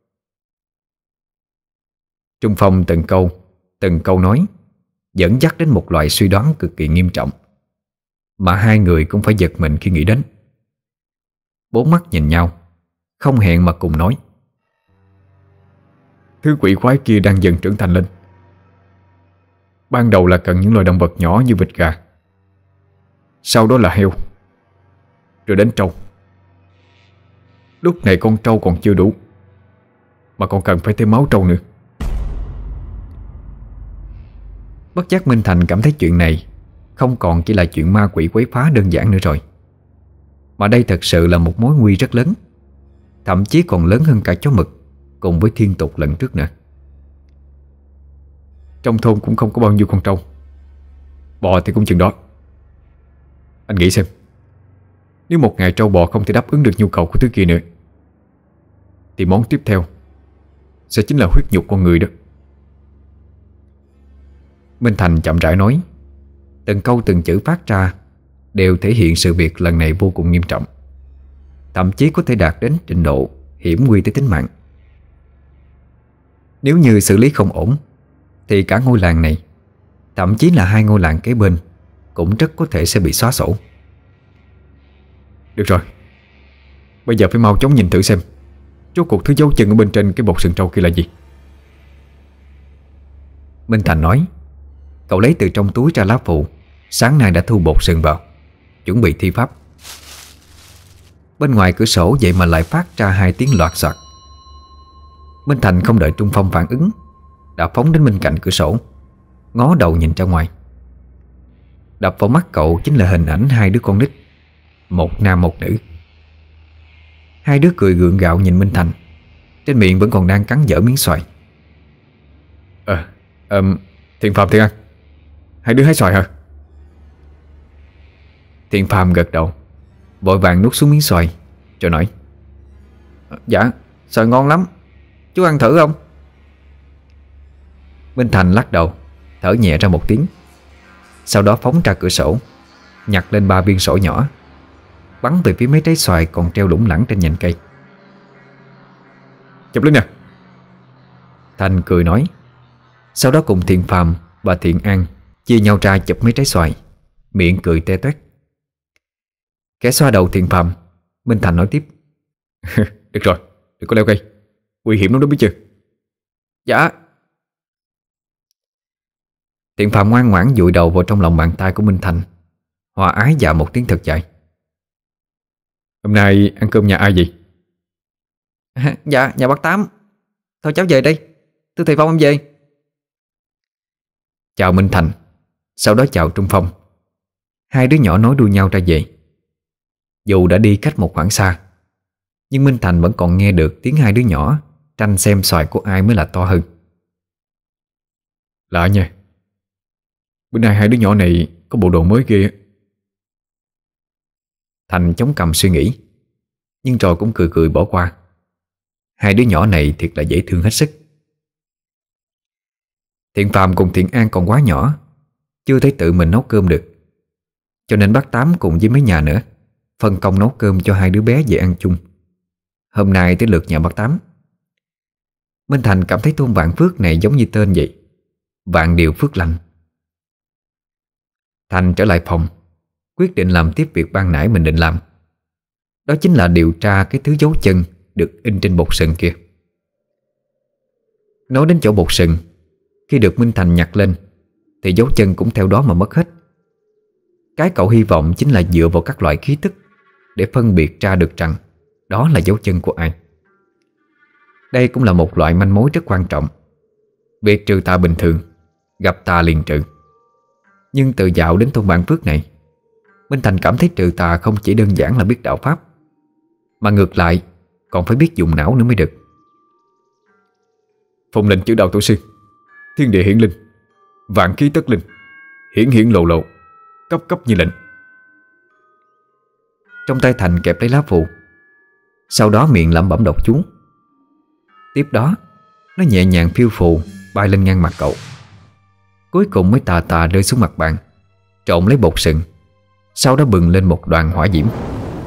Trung Phong từng câu nói, dẫn dắt đến một loại suy đoán cực kỳ nghiêm trọng, mà hai người cũng phải giật mình khi nghĩ đến. Bốn mắt nhìn nhau, không hẹn mà cùng nói. Thứ quỷ quái kia đang dần trưởng thành lên. Ban đầu là cần những loài động vật nhỏ như vịt, gà, sau đó là heo, rồi đến trâu. Lúc này con trâu còn chưa đủ, mà còn cần phải thêm máu trâu nữa. Bất giác Minh Thành cảm thấy chuyện này không còn chỉ là chuyện ma quỷ quấy phá đơn giản nữa rồi, mà đây thật sự là một mối nguy rất lớn, thậm chí còn lớn hơn cả chó mực cùng với Thiên Tục lần trước nữa. Trong thôn cũng không có bao nhiêu con trâu, bò thì cũng chừng đó. Anh nghĩ xem, nếu một ngày trâu bò không thể đáp ứng được nhu cầu của thứ kia nữa, thì món tiếp theo sẽ chính là huyết nhục con người đó. Minh Thành chậm rãi nói, từng câu từng chữ phát ra đều thể hiện sự việc lần này vô cùng nghiêm trọng, thậm chí có thể đạt đến trình độ hiểm nguy tới tính mạng. Nếu như xử lý không ổn thì cả ngôi làng này, thậm chí là 2 ngôi làng kế bên, cũng rất có thể sẽ bị xóa sổ. Được rồi, bây giờ phải mau chóng nhìn thử xem rốt cuộc thứ dấu chân ở bên trên cái bột sừng trâu kia là gì. Minh Thành nói. Cậu lấy từ trong túi ra lá phù sáng nay đã thu bột sừng vào, chuẩn bị thi pháp. Bên ngoài cửa sổ vậy mà lại phát ra 2 tiếng loạt soạt. Minh Thành không đợi Trung Phong phản ứng, đã phóng đến bên cạnh cửa sổ, ngó đầu nhìn ra ngoài. Đập vào mắt cậu chính là hình ảnh 2 đứa con nít, một nam một nữ. 2 đứa cười gượng gạo nhìn Minh Thành, trên miệng vẫn còn đang cắn dở miếng xoài. Thiện Phạm, Thiện An, 2 đứa hái xoài hả? Thiện Phạm gật đầu, vội vàng nuốt xuống miếng xoài rồi nói: Dạ, xoài ngon lắm, chú ăn thử không? Minh Thành lắc đầu, thở nhẹ ra một tiếng. Sau đó phóng ra cửa sổ, nhặt lên 3 viên sỏi nhỏ, bắn về phía mấy trái xoài còn treo lủng lẳng trên nhành cây. Chụp lên nè. Thành cười nói. Sau đó cùng Thiện Phàm và Thiện An chia nhau ra chụp mấy trái xoài, miệng cười te toét. Kẻ xoa đầu Thiện Phàm, Minh Thành nói tiếp: Được rồi, đừng có leo cây, nguy hiểm lắm đó biết chưa? Dạ. Thiện Phàm ngoan ngoãn dụi đầu vào trong lòng bàn tay của Minh Thành, hòa ái dạ một tiếng thật dài. Hôm nay ăn cơm nhà ai vậy? Dạ, nhà bác Tám. Thôi cháu về đây, thưa thầy Phong em về. Chào Minh Thành, sau đó chào Trung Phong. 2 đứa nhỏ nói đuôi nhau ra về. Dù đã đi cách một khoảng xa, nhưng Minh Thành vẫn còn nghe được tiếng 2 đứa nhỏ tranh xem xoài của ai mới là to hơn. Lạ nha, bữa nay 2 đứa nhỏ này có bộ đồ mới ghê. Thành chống cằm suy nghĩ, nhưng rồi cũng cười cười bỏ qua. 2 đứa nhỏ này thiệt là dễ thương hết sức. Thiện Phàm cùng Thiện An còn quá nhỏ, chưa thể tự mình nấu cơm được, cho nên bác Tám cùng với mấy nhà nữa phân công nấu cơm cho 2 đứa bé về ăn chung. Hôm nay tới lượt nhà bác Tám. Minh Thành cảm thấy Tôn Vạn Phước này giống như tên vậy, Vạn Điều Phước Lành. Thành trở lại phòng, quyết định làm tiếp việc ban nãy mình định làm. Đó chính là điều tra cái thứ dấu chân được in trên bột sừng kia. Nói đến chỗ bột sừng, khi được Minh Thành nhặt lên thì dấu chân cũng theo đó mà mất hết. Cái cậu hy vọng chính là dựa vào các loại khí tức để phân biệt ra được rằng đó là dấu chân của ai. Đây cũng là một loại manh mối rất quan trọng. Việc trừ tà bình thường, gặp tà liền trừ. Nhưng từ dạo đến thôn Bản Phước này, Minh Thành cảm thấy trừ tà không chỉ đơn giản là biết đạo pháp, mà ngược lại còn phải biết dùng não nữa mới được. Phụng lệnh chữ đạo tổ sư, thiên địa hiển linh, vạn khí tất linh, hiển hiển lộ lộ, cấp cấp như lệnh. Trong tay Thành kẹp lấy lá phù, sau đó miệng lẩm bẩm đọc chú. Tiếp đó nó nhẹ nhàng phiêu phù bay lên ngang mặt cậu, cuối cùng mới tà tà rơi xuống mặt bàn, trộn lấy bột sừng, sau đó bừng lên một đoàn hỏa diễm.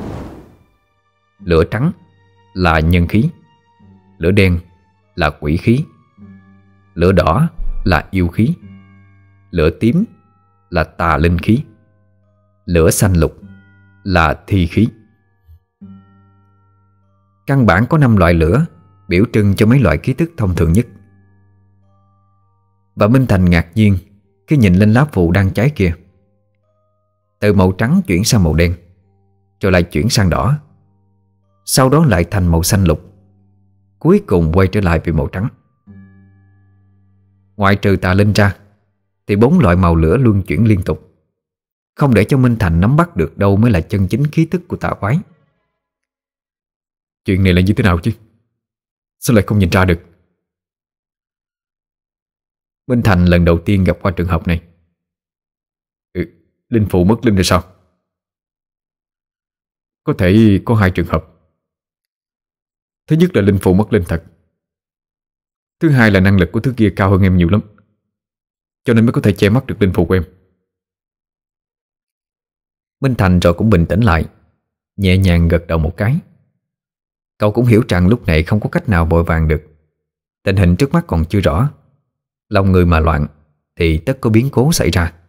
Lửa trắng là nhân khí, lửa đen là quỷ khí, lửa đỏ là yêu khí, lửa tím là tà linh khí, lửa xanh lục là thi khí. Căn bản có 5 loại lửa biểu trưng cho mấy loại khí tức thông thường nhất. Và Minh Thành ngạc nhiên khi nhìn lên lá phù đang cháy kia. Từ màu trắng chuyển sang màu đen, rồi lại chuyển sang đỏ, sau đó lại thành màu xanh lục, cuối cùng quay trở lại về màu trắng. Ngoại trừ tà linh ra thì 4 loại màu lửa luân chuyển liên tục, không để cho Minh Thành nắm bắt được đâu mới là chân chính khí tức của tà quái. Chuyện này là như thế nào chứ? Sao lại không nhìn ra được? Minh Thành lần đầu tiên gặp qua trường hợp này. Linh phụ mất linh rồi sao? Có thể có 2 trường hợp. Thứ nhất là linh phụ mất linh thật. Thứ hai là năng lực của thứ kia cao hơn em nhiều lắm, cho nên mới có thể che mắt được linh phụ của em. Minh Thành rồi cũng bình tĩnh lại, nhẹ nhàng gật đầu một cái. Cậu cũng hiểu rằng lúc này không có cách nào vội vàng được, Tình hình trước mắt còn chưa rõ, lòng người mà loạn thì tất có biến cố xảy ra.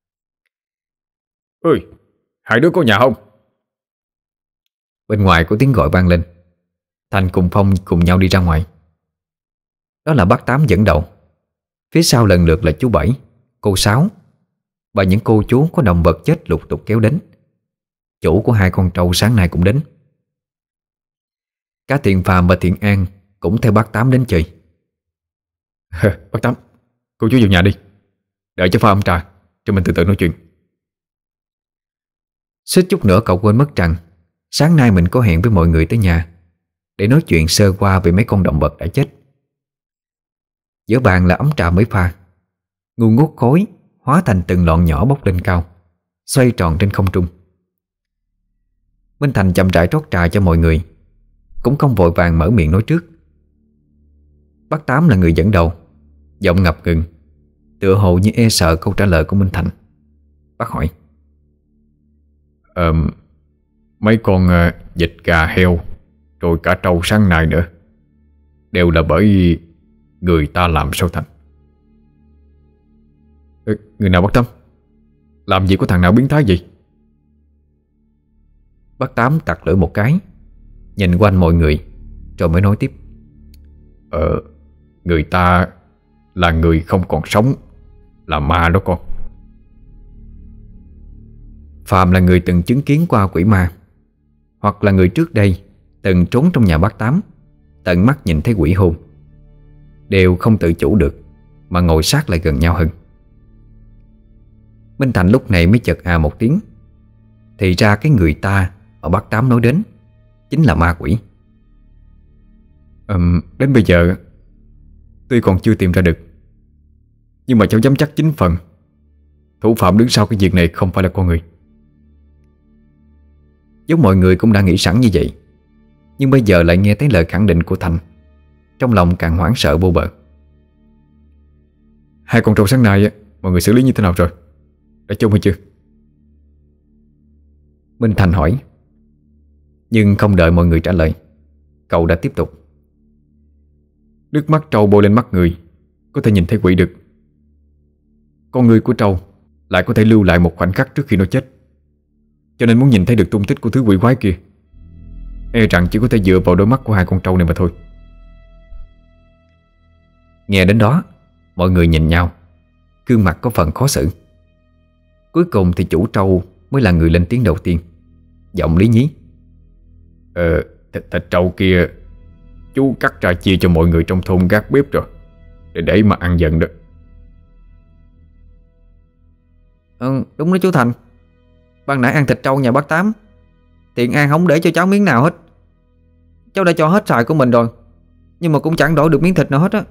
Ơi, hai đứa có nhà không? Bên ngoài có tiếng gọi vang lên. Thành cùng Phong cùng nhau đi ra ngoài. Đó là bác Tám dẫn đầu. Phía sau lần lượt là chú Bảy, cô Sáu và những cô chú có động vật chết lục tục kéo đến. Chủ của hai con trâu sáng nay cũng đến. Cả Thiện Phàm và Thiện An cũng theo bác Tám đến chơi. Bác Tám, cô chú vào nhà đi, đợi cho pha ấm trà rồi mình từ từ nói chuyện. Suýt chút nữa cậu quên mất rằng sáng nay mình có hẹn với mọi người tới nhà để nói chuyện sơ qua về mấy con động vật đã chết. Giữa bàn là ấm trà mới pha. Ngu ngút khói hóa thành từng lọn nhỏ bốc lên cao, xoay tròn trên không trung. Minh Thành chậm rãi rót trà cho mọi người, cũng không vội vàng mở miệng nói trước. Bác Tám là người dẫn đầu, giọng ngập ngừng, tựa hồ như e sợ câu trả lời của Minh Thành. Bác hỏi: Mấy con vịt, gà, heo rồi cả trâu sáng nay nữa đều là bởi người ta làm sao thành? Người nào bác Tám? Làm gì có thằng nào biến thái gì? Bác Tám tặc lưỡi một cái, nhìn quanh mọi người rồi mới nói tiếp: Người ta là người không còn sống, là ma đó con. Phàm là người từng chứng kiến qua quỷ ma, hoặc là người trước đây từng trốn trong nhà bác Tám, tận mắt nhìn thấy quỷ hồn, đều không tự chủ được mà ngồi sát lại gần nhau hơn. Minh Thành lúc này mới chợt à một tiếng. Thì ra cái người ta mà bác Tám nói đến chính là ma quỷ. Đến bây giờ tuy còn chưa tìm ra được, nhưng mà cháu dám chắc 9 phần thủ phạm đứng sau cái việc này không phải là con người. Giống mọi người cũng đã nghĩ sẵn như vậy, nhưng bây giờ lại nghe thấy lời khẳng định của Thành, trong lòng càng hoảng sợ vô bờ. Hai con trâu sáng nay mọi người xử lý như thế nào rồi? Đã chôn hay chưa? Minh Thành hỏi. Nhưng không đợi mọi người trả lời, cậu đã tiếp tục: Nước mắt trâu bôi lên mắt người có thể nhìn thấy quỷ được. Con người của trâu lại có thể lưu lại một khoảnh khắc trước khi nó chết. Cho nên muốn nhìn thấy được tung tích của thứ quỷ quái kia, e rằng chỉ có thể dựa vào đôi mắt của hai con trâu này mà thôi. Nghe đến đó, mọi người nhìn nhau, gương mặt có phần khó xử. Cuối cùng thì chủ trâu mới là người lên tiếng đầu tiên, giọng lý nhí: Thịt trâu kia chú cắt ra chia cho mọi người trong thôn gác bếp rồi, để mà ăn dần đó. Đúng đó chú Thành. Ban nãy ăn thịt trâu nhà bác Tám, Thiện An không để cho cháu miếng nào hết. Cháu đã cho hết xài của mình rồi, nhưng mà cũng chẳng đổi được miếng thịt nào hết á.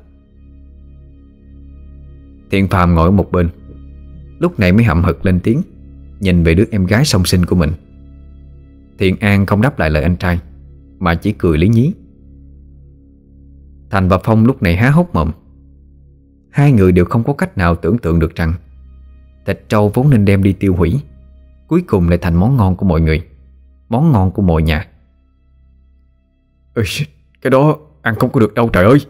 Thiện Phàm ngồi ở một bên, lúc này mới hậm hực lên tiếng, nhìn về đứa em gái song sinh của mình. Thiện An không đáp lại lời anh trai, mà chỉ cười lý nhí. Thành và Phong lúc này há hốc mồm. Hai người đều không có cách nào tưởng tượng được rằng thịt trâu vốn nên đem đi tiêu hủy, cuối cùng lại thành món ngon của mọi người, món ngon của mọi nhà. Cái đó ăn không có được đâu trời ơi.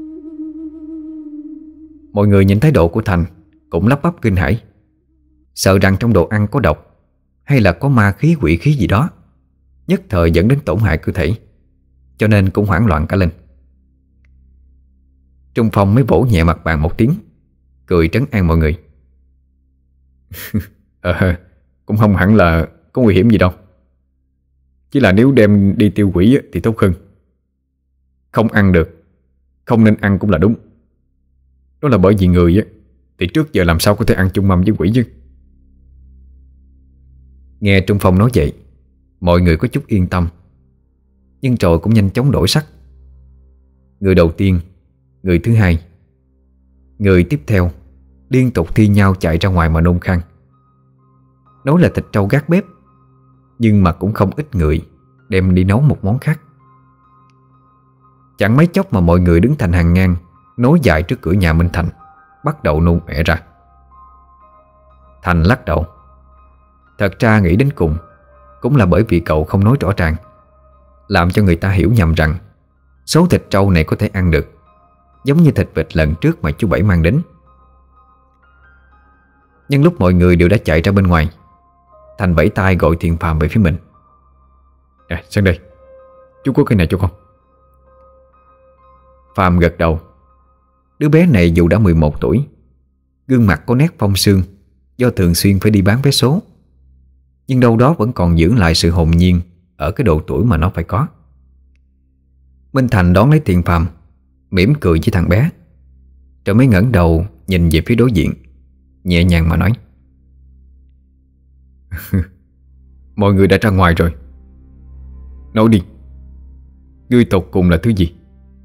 Mọi người nhìn thái độ của Thành cũng lắp bắp kinh hãi, sợ rằng trong đồ ăn có độc, hay là có ma khí quỷ khí gì đó, nhất thời dẫn đến tổn hại cơ thể, cho nên cũng hoảng loạn cả lên. Trung Phong mới vỗ nhẹ mặt bàn một tiếng, cười trấn an mọi người. Cũng không hẳn là có nguy hiểm gì đâu. Chỉ là nếu đem đi tiêu hủy thì tốt hơn. Không ăn được, không nên ăn cũng là đúng. Đó là bởi vì người thì trước giờ làm sao có thể ăn chung mâm với quỷ chứ. Nghe Trung Phong nói vậy, mọi người có chút yên tâm, nhưng rồi cũng nhanh chóng đổi sắc. Người đầu tiên, người thứ hai, người tiếp theo liên tục thi nhau chạy ra ngoài mà nôn khan. Nói là thịt trâu gác bếp, nhưng mà cũng không ít người đem đi nấu một món khác. Chẳng mấy chốc mà mọi người đứng thành hàng ngang, nối dài trước cửa nhà Minh Thành, bắt đầu nôn ọe ra. Thành lắc đầu. Thật ra nghĩ đến cùng cũng là bởi vì cậu không nói rõ ràng, làm cho người ta hiểu nhầm rằng số thịt trâu này có thể ăn được, giống như thịt vịt lần trước mà chú Bảy mang đến. Nhưng lúc mọi người đều đã chạy ra bên ngoài, Thành vẫy tay gọi Thiện Phàm về phía mình. Sang đây, chú có cây này cho con. Phàm gật đầu. Đứa bé này dù đã 11 tuổi, gương mặt có nét phong sương do thường xuyên phải đi bán vé số, nhưng đâu đó vẫn còn giữ lại sự hồn nhiên ở cái độ tuổi mà nó phải có. Minh Thành đón lấy Thiện Phàm, mỉm cười với thằng bé, rồi mới ngẩng đầu nhìn về phía đối diện, nhẹ nhàng mà nói: Mọi người đã ra ngoài rồi. Nói đi, ngươi tột cùng là thứ gì?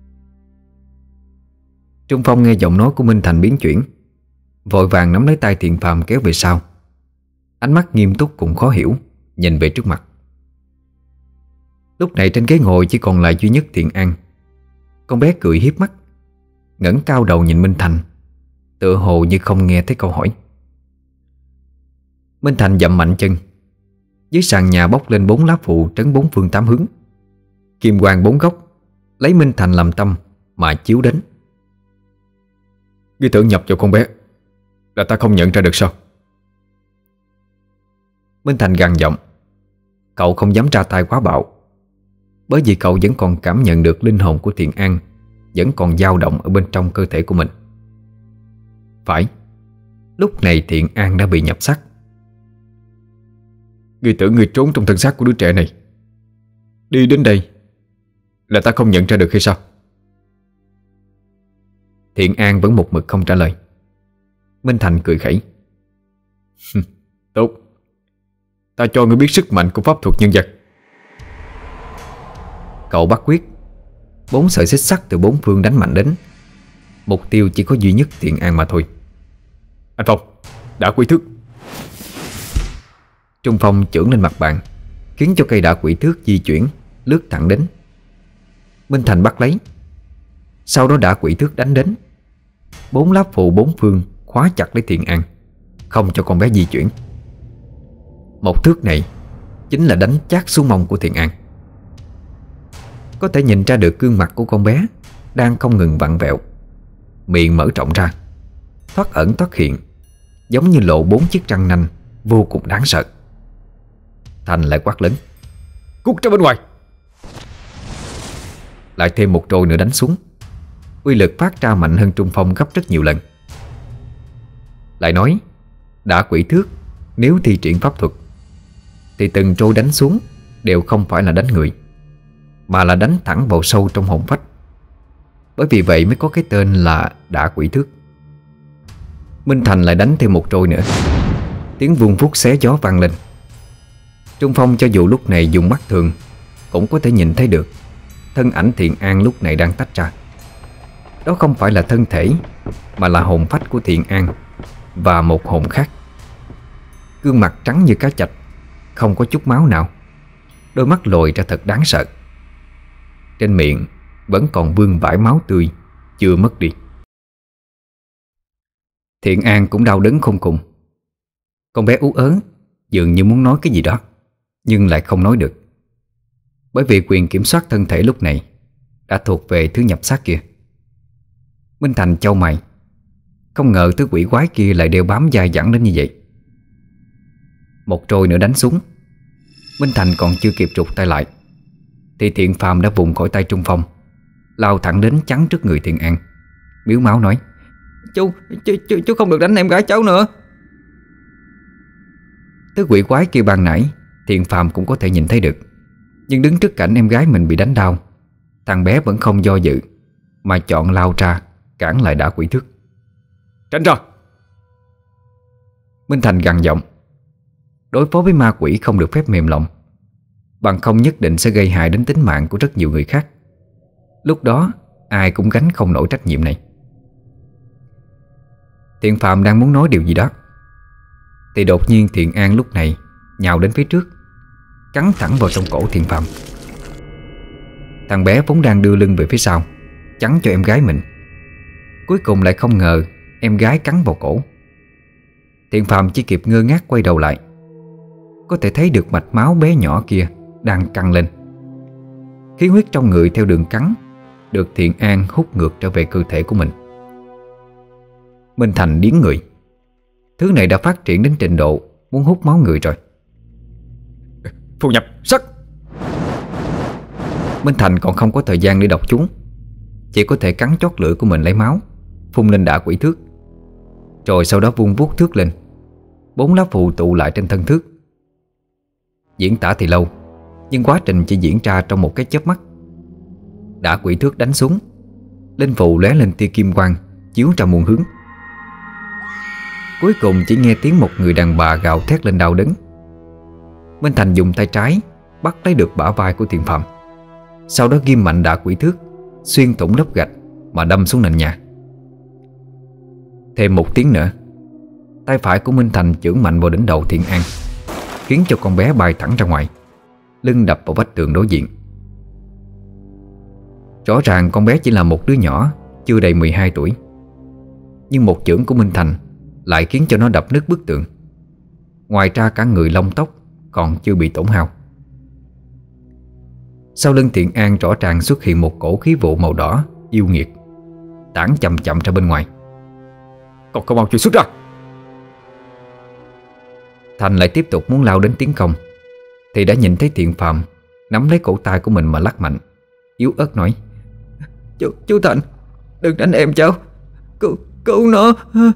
Trung Phong nghe giọng nói của Minh Thành biến chuyển, vội vàng nắm lấy tay Thiện Phàm kéo về sau, ánh mắt nghiêm túc cũng khó hiểu nhìn về trước mặt. Lúc này trên ghế ngồi chỉ còn lại duy nhất Thiện An. Con bé cười hiếp mắt, ngẩng cao đầu nhìn Minh Thành, tựa hồ như không nghe thấy câu hỏi. Minh Thành dậm mạnh chân. Dưới sàn nhà bốc lên 4 lá phù trấn 4 phương 8 hướng, kim quang 4 góc lấy Minh Thành làm tâm mà chiếu đến. Ngươi tưởng nhập vào con bé là ta không nhận ra được sao? Minh Thành gằn giọng. Cậu không dám ra tay quá bạo, bởi vì cậu vẫn còn cảm nhận được linh hồn của Thiện An vẫn còn dao động ở bên trong cơ thể của mình. Phải, lúc này Thiện An đã bị nhập xác. Ngươi tưởng ngươi trốn trong thân xác của đứa trẻ này, đi đến đây là ta không nhận ra được hay sao? Thiện An vẫn một mực không trả lời. Minh Thành cười khẩy. Tốt, ta cho ngươi biết sức mạnh của pháp thuật nhân vật. Cậu bắt quyết. 4 sợi xích sắt từ 4 phương đánh mạnh đến. Mục tiêu chỉ có duy nhất Thiện An mà thôi. Anh Phong, đã quỷ thước. Trung Phong chưởng lên mặt bàn, khiến cho cây đả quỷ thước di chuyển, lướt thẳng đến. Minh Thành bắt lấy. Sau đó đả quỷ thước đánh đến. 4 lá phù 4 phương khóa chặt lấy Thiện An, không cho con bé di chuyển. Một thước này chính là đánh chát xuống mông của Thiện An. Có thể nhìn ra được gương mặt của con bé đang không ngừng vặn vẹo, miệng mở rộng ra, thoát ẩn thoát hiện, giống như lộ 4 chiếc răng nanh vô cùng đáng sợ. Thành lại quát lớn: Cút ra bên ngoài! Lại thêm một trôi nữa đánh xuống. Uy lực phát ra mạnh hơn Trung Phong gấp rất nhiều lần. Lại nói, đả quỷ thước nếu thi triển pháp thuật thì từng trôi đánh xuống đều không phải là đánh người, mà là đánh thẳng vào sâu trong hồn phách. Bởi vì vậy mới có cái tên là đả quỷ thước. Minh Thành lại đánh thêm một trôi nữa. Tiếng vung vuốt xé gió vang lên. Trung Phong cho dù lúc này dùng mắt thường cũng có thể nhìn thấy được thân ảnh Thiện An lúc này đang tách ra. Đó không phải là thân thể, mà là hồn phách của Thiện An và một hồn khác. Gương mặt trắng như cá chạch, không có chút máu nào, đôi mắt lồi ra thật đáng sợ. Trên miệng vẫn còn vương vãi máu tươi chưa mất đi. Thiện An cũng đau đớn khôn cùng. Con bé ú ớ, dường như muốn nói cái gì đó, nhưng lại không nói được, bởi vì quyền kiểm soát thân thể lúc này đã thuộc về thứ nhập xác kia. Minh Thành chau mày, không ngờ thứ quỷ quái kia lại đeo bám dai dẳng đến như vậy. Một trôi nữa đánh xuống. Minh Thành còn chưa kịp rụt tay lại thì Thiện Phàm đã vùng khỏi tay Trung Phong, lao thẳng đến chắn trước người Thiện An, miếu máu nói: Chú không được đánh em gái cháu nữa. Thứ quỷ quái kia ban nãy Thiện Phàm cũng có thể nhìn thấy được, nhưng đứng trước cảnh em gái mình bị đánh đau, thằng bé vẫn không do dự mà chọn lao ra cản lại đả quỷ thước. Tránh ra! Minh Thành gằn giọng. Đối phó với ma quỷ không được phép mềm lòng, bằng không nhất định sẽ gây hại đến tính mạng của rất nhiều người khác. Lúc đó ai cũng gánh không nổi trách nhiệm này. Thiện Phàm đang muốn nói điều gì đó thì đột nhiên Thiện An lúc này nhào đến phía trước, cắn thẳng vào trong cổ Thiện Phàm. Thằng bé vốn đang đưa lưng về phía sau chắn cho em gái mình, cuối cùng lại không ngờ em gái cắn vào cổ. Thiện Phàm chỉ kịp ngơ ngác quay đầu lại, có thể thấy được mạch máu bé nhỏ kia đang căng lên. Khí huyết trong người theo đường cắn được Thiện An hút ngược trở về cơ thể của mình. Minh Thành điếng người. Thứ này đã phát triển đến trình độ muốn hút máu người rồi. Phù nhập sắc. Minh Thành còn không có thời gian để đọc chú, chỉ có thể cắn chót lưỡi của mình lấy máu, phun lên đả quỷ thước. Rồi sau đó vung vuốt thước lên, 4 lá phù tụ lại trên thân thước. Diễn tả thì lâu, nhưng quá trình chỉ diễn ra trong một cái chớp mắt. Đả quỷ thước đánh xuống, linh phù lóe lên tia kim quang, chiếu ra muôn hướng. Cuối cùng chỉ nghe tiếng một người đàn bà gào thét lên đau đớn. Minh Thành dùng tay trái bắt lấy được bả vai của Thiện Phạm, sau đó ghim mạnh đả quỷ thước xuyên thủng lớp gạch mà đâm xuống nền nhà. Thêm một tiếng nữa, tay phải của Minh Thành chưởng mạnh vào đỉnh đầu Thiện An, khiến cho con bé bay thẳng ra ngoài, lưng đập vào vách tường đối diện. Rõ ràng con bé chỉ là một đứa nhỏ chưa đầy 12 tuổi, nhưng một chưởng của Minh Thành lại khiến cho nó đập nứt bức tường. Ngoài ra cả người lông tóc còn chưa bị tổn hao. Sau lưng Thiện An rõ ràng xuất hiện một cổ khí vụ màu đỏ yêu nghiệt, tản chậm chậm ra bên ngoài. Còn không mau chuyển xuất ra. Thành lại tiếp tục muốn lao đến tiến công, thì đã nhìn thấy Thiện Phạm nắm lấy cổ tay của mình mà lắc mạnh, yếu ớt nói: Chú Thành, đừng đánh em cháu, cứu nó.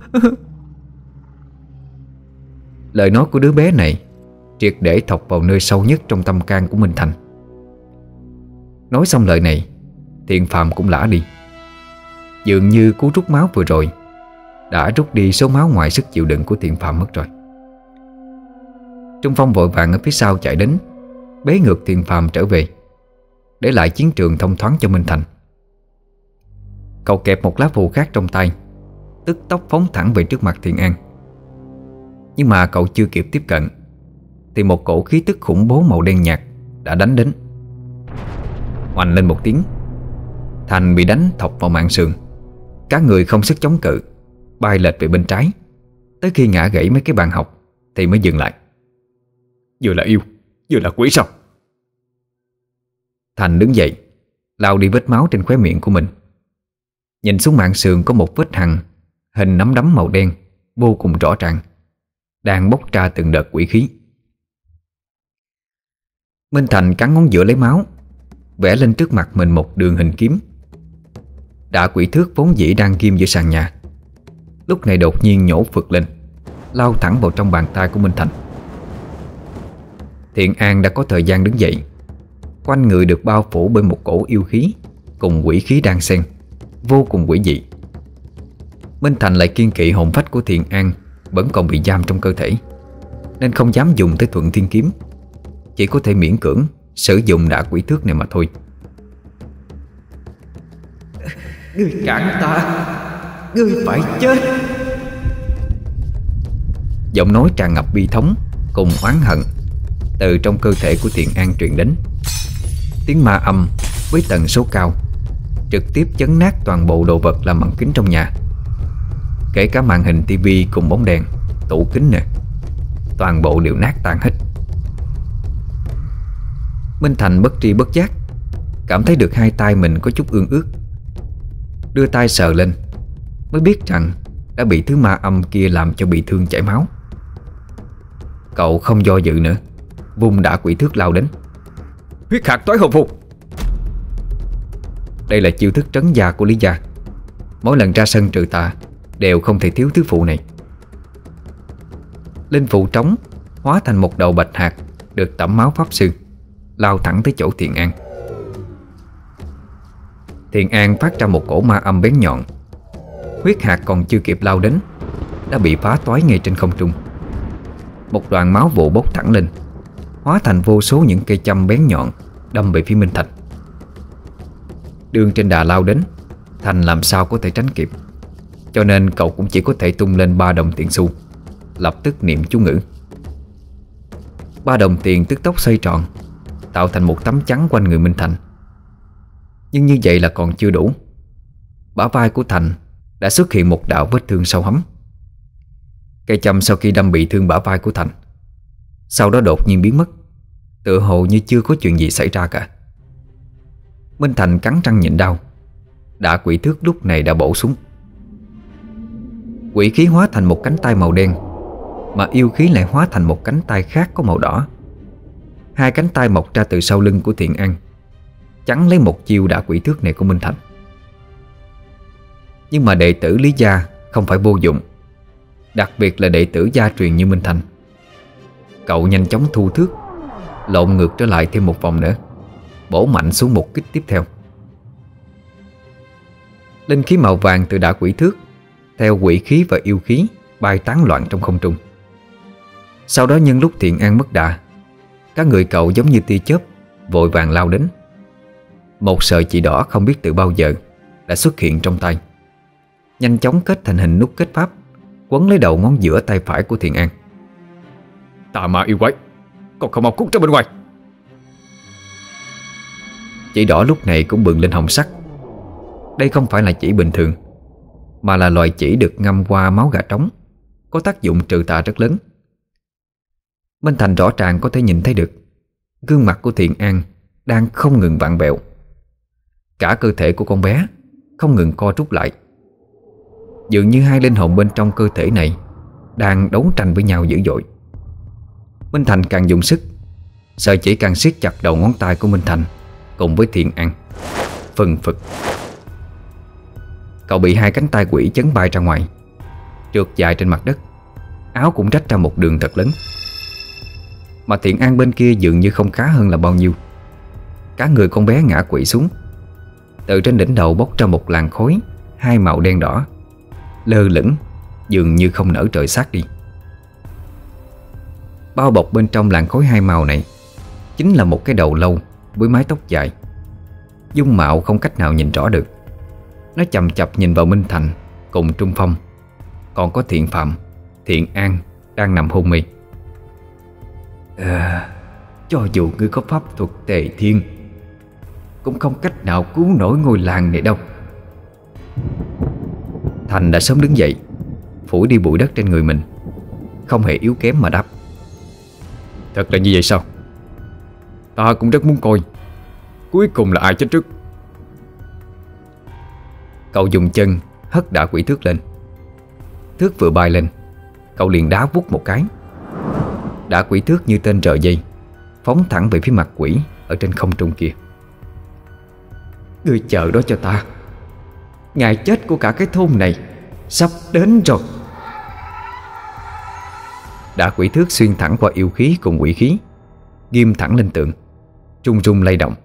Lời nói của đứa bé này triệt để thọc vào nơi sâu nhất trong tâm can của Minh Thành. Nói xong lời này, Thiện Phạm cũng lả đi. Dường như cú rút máu vừa rồi đã rút đi số máu ngoài sức chịu đựng của Thiện Phạm mất rồi. Trung Phong vội vàng ở phía sau chạy đến, bế ngược Thiện Phạm trở về, để lại chiến trường thông thoáng cho Minh Thành. Cậu kẹp một lá phù khác trong tay, tức tốc phóng thẳng về trước mặt Thiện An. Nhưng mà cậu chưa kịp tiếp cận thì một cổ khí tức khủng bố màu đen nhạt đã đánh đến. Oanh lên một tiếng, Thành bị đánh thọc vào mạn sườn, cả người không sức chống cự, bay lệch về bên trái, tới khi ngã gãy mấy cái bàn học thì mới dừng lại. Vừa là yêu, vừa là quỷ sao? Thành đứng dậy, lau đi vết máu trên khóe miệng của mình. Nhìn xuống mạn sườn có một vết hằn hình nắm đấm màu đen vô cùng rõ ràng, đang bốc ra từng đợt quỷ khí. Minh Thành cắn ngón giữa lấy máu, vẽ lên trước mặt mình một đường hình kiếm. Đả quỷ thước vốn dĩ đang ghim giữa sàn nhà, lúc này đột nhiên nhổ phực lên, lao thẳng vào trong bàn tay của Minh Thành. Thiện An đã có thời gian đứng dậy, quanh người được bao phủ bởi một cổ yêu khí cùng quỷ khí đan xen, vô cùng quỷ dị. Minh Thành lại kiêng kỵ hồn phách của Thiện An vẫn còn bị giam trong cơ thể, nên không dám dùng tới Thuận Thiên Kiếm, chỉ có thể miễn cưỡng sử dụng đả quỷ thước này mà thôi. Ngươi cản ta, ngươi phải chết. Giọng nói tràn ngập bi thống cùng oán hận từ trong cơ thể của Thiện An truyền đến. Tiếng ma âm với tần số cao trực tiếp chấn nát toàn bộ đồ vật làm bằng kính trong nhà, kể cả màn hình tivi cùng bóng đèn, tủ kính nè, toàn bộ đều nát tan hết. Minh Thành bất tri bất giác cảm thấy được hai tay mình có chút ương ướt, đưa tay sờ lên mới biết rằng đã bị thứ ma âm kia làm cho bị thương chảy máu. Cậu không do dự nữa, vung đả quỷ thước lao đến. Huyết hạt toái hồn phù. Đây là chiêu thức trấn gia của Lý gia, mỗi lần ra sân trừ tà đều không thể thiếu thứ phụ này. Linh phụ trống hóa thành một đầu bạch hạt được tẩm máu pháp sư, lao thẳng tới chỗ Thiện An. Thiện An phát ra một cổ ma âm bén nhọn. Huyết hạt còn chưa kịp lao đến đã bị phá toái ngay trên không trung. Một đoàn máu vụ bốc thẳng lên, hóa thành vô số những cây châm bén nhọn đâm về phía Minh Thành. Đường trên đà lao đến, Thành làm sao có thể tránh kịp, cho nên cậu cũng chỉ có thể tung lên 3 đồng tiền xu, lập tức niệm chú ngữ. 3 đồng tiền tức tốc xoay tròn, tạo thành một tấm chắn quanh người Minh Thành. Nhưng như vậy là còn chưa đủ. Bả vai của Thành đã xuất hiện một đạo vết thương sâu hắm. Cây châm sau khi đâm bị thương bả vai của Thành, sau đó đột nhiên biến mất, tựa hồ như chưa có chuyện gì xảy ra cả. Minh Thành cắn răng nhịn đau, Đả quỷ thước lúc này đã bổ xuống. Quỷ khí hóa thành một cánh tay màu đen, mà yêu khí lại hóa thành một cánh tay khác có màu đỏ. Hai cánh tay mọc ra từ sau lưng của Thiện An, chắn lấy một chiêu đả quỷ thước này của Minh Thành. Nhưng mà đệ tử Lý gia không phải vô dụng, đặc biệt là đệ tử gia truyền như Minh Thành. Cậu nhanh chóng thu thước, lộn ngược trở lại thêm một vòng nữa, bổ mạnh xuống một kích tiếp theo. Linh khí màu vàng từ đả quỷ thước theo quỷ khí và yêu khí bay tán loạn trong không trung. Sau đó nhân lúc Thiện An mất đà, các người cậu giống như tia chớp vội vàng lao đến. Một sợi chỉ đỏ không biết từ bao giờ đã xuất hiện trong tay, nhanh chóng kết thành hình nút kết pháp, quấn lấy đầu ngón giữa tay phải của Thiện An. Tà ma yêu quái, còn không mau cút ra bên ngoài. Chỉ đỏ lúc này cũng bừng lên hồng sắc. Đây không phải là chỉ bình thường, mà là loài chỉ được ngâm qua máu gà trống, có tác dụng trừ tà rất lớn. Minh Thành rõ ràng có thể nhìn thấy được gương mặt của Thiện An đang không ngừng vặn vẹo. Cả cơ thể của con bé không ngừng co rút lại, dường như hai linh hồn bên trong cơ thể này đang đấu tranh với nhau dữ dội. Minh Thành càng dùng sức, sợi chỉ càng siết chặt đầu ngón tay của Minh Thành cùng với Thiện An, phừng phực. Cậu bị hai cánh tay quỷ chấn bay ra ngoài, trượt dài trên mặt đất, áo cũng rách ra một đường thật lớn. Mà Thiện An bên kia dường như không khá hơn là bao nhiêu. Cả người con bé ngã quỵ xuống, từ trên đỉnh đầu bốc ra một làn khói hai màu đen đỏ, lơ lửng dường như không nỡ trời sát đi. Bao bọc bên trong làn khói hai màu này chính là một cái đầu lâu với mái tóc dài, dung mạo không cách nào nhìn rõ được. Nó chằm chằm nhìn vào Minh Thành cùng Trung Phong, còn có Thiện Phạm, Thiện An đang nằm hôn mê. Cho dù ngươi có pháp thuật tề thiên, cũng không cách nào cứu nổi ngôi làng này đâu. Thành đã sớm đứng dậy, phủi đi bụi đất trên người mình, không hề yếu kém mà đáp. Thật là như vậy sao? Ta cũng rất muốn coi cuối cùng là ai chết trước. Cậu dùng chân hất đả quỷ thước lên. Thước vừa bay lên, cậu liền đá vút một cái. Đả quỷ thước như tên rờ dây, phóng thẳng về phía mặt quỷ ở trên không trung kia. Ngươi chờ đó cho ta, ngày chết của cả cái thôn này sắp đến rồi. Đả quỷ thước xuyên thẳng qua yêu khí cùng quỷ khí, ghim thẳng lên tượng, rung rung lay động.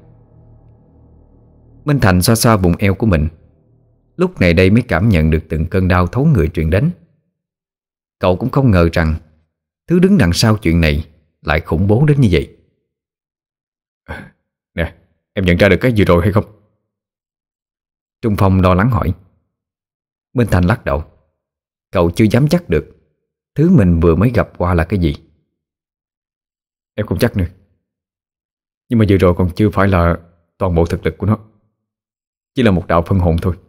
Minh Thành xoa xoa bụng eo của mình, lúc này đây mới cảm nhận được từng cơn đau thấu người truyền đến. Cậu cũng không ngờ rằng thứ đứng đằng sau chuyện này lại khủng bố đến như vậy. Nè, em nhận ra được cái gì rồi hay không? Trung Phong lo lắng hỏi. Minh Thành lắc đầu. Cậu chưa dám chắc được thứ mình vừa mới gặp qua là cái gì. Em không chắc nữa, nhưng mà vừa rồi còn chưa phải là toàn bộ thực lực của nó, chỉ là một đạo phân hồn thôi.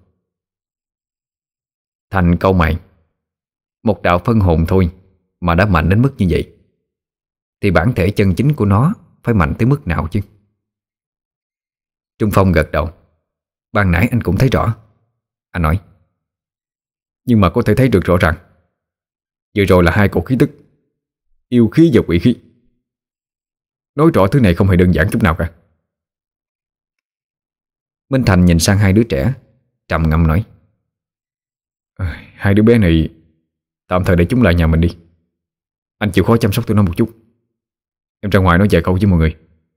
Thành cau mày. Một đạo phân hồn thôi mà đã mạnh đến mức như vậy, thì bản thể chân chính của nó phải mạnh tới mức nào chứ? Trung Phong gật đầu. Ban nãy anh cũng thấy rõ. Anh nói. Nhưng mà có thể thấy được rõ ràng, vừa rồi là hai cổ khí tức, yêu khí và quỷ khí. Nói rõ thứ này không hề đơn giản chút nào cả. Minh Thành nhìn sang hai đứa trẻ, trầm ngâm nói. Hai đứa bé này tạm thời để chúng lại nhà mình đi. Anh chịu khó chăm sóc tụi nó một chút. Em ra ngoài nói vài câu với mọi người.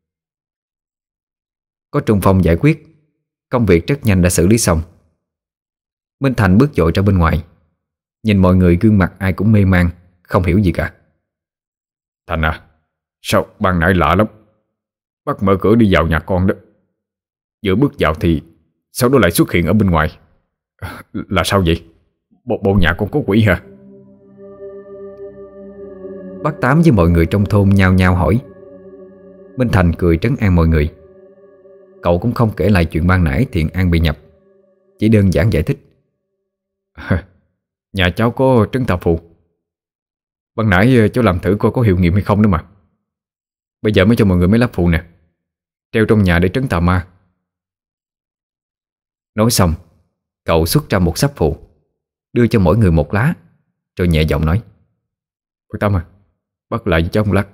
Có Trung Phong giải quyết, công việc rất nhanh đã xử lý xong. Minh Thành bước vội ra bên ngoài, nhìn mọi người gương mặt ai cũng mê man, không hiểu gì cả. Thành à, sao ban nãy lạ lắm. Bác mở cửa đi vào nhà con đó, vừa bước vào thì sau đó lại xuất hiện ở bên ngoài. Là sao vậy? Bộ nhà con có quỷ hả? Bác Tám với mọi người trong thôn nhao nhao hỏi. Minh Thành cười trấn an mọi người. Cậu cũng không kể lại chuyện ban nãy Thiện An bị nhập, chỉ đơn giản giải thích. Nhà cháu có trấn tà phù. Ban nãy cháu làm thử coi có hiệu nghiệm hay không nữa mà. Bây giờ mới cho mọi người mấy lá phù nè, treo trong nhà để trấn tà ma. Nói xong, Cậu xuất ra một sắp phù, đưa cho mỗi người một lá, rồi nhẹ giọng nói: Bác Tám à, bắt lại cho ông lát.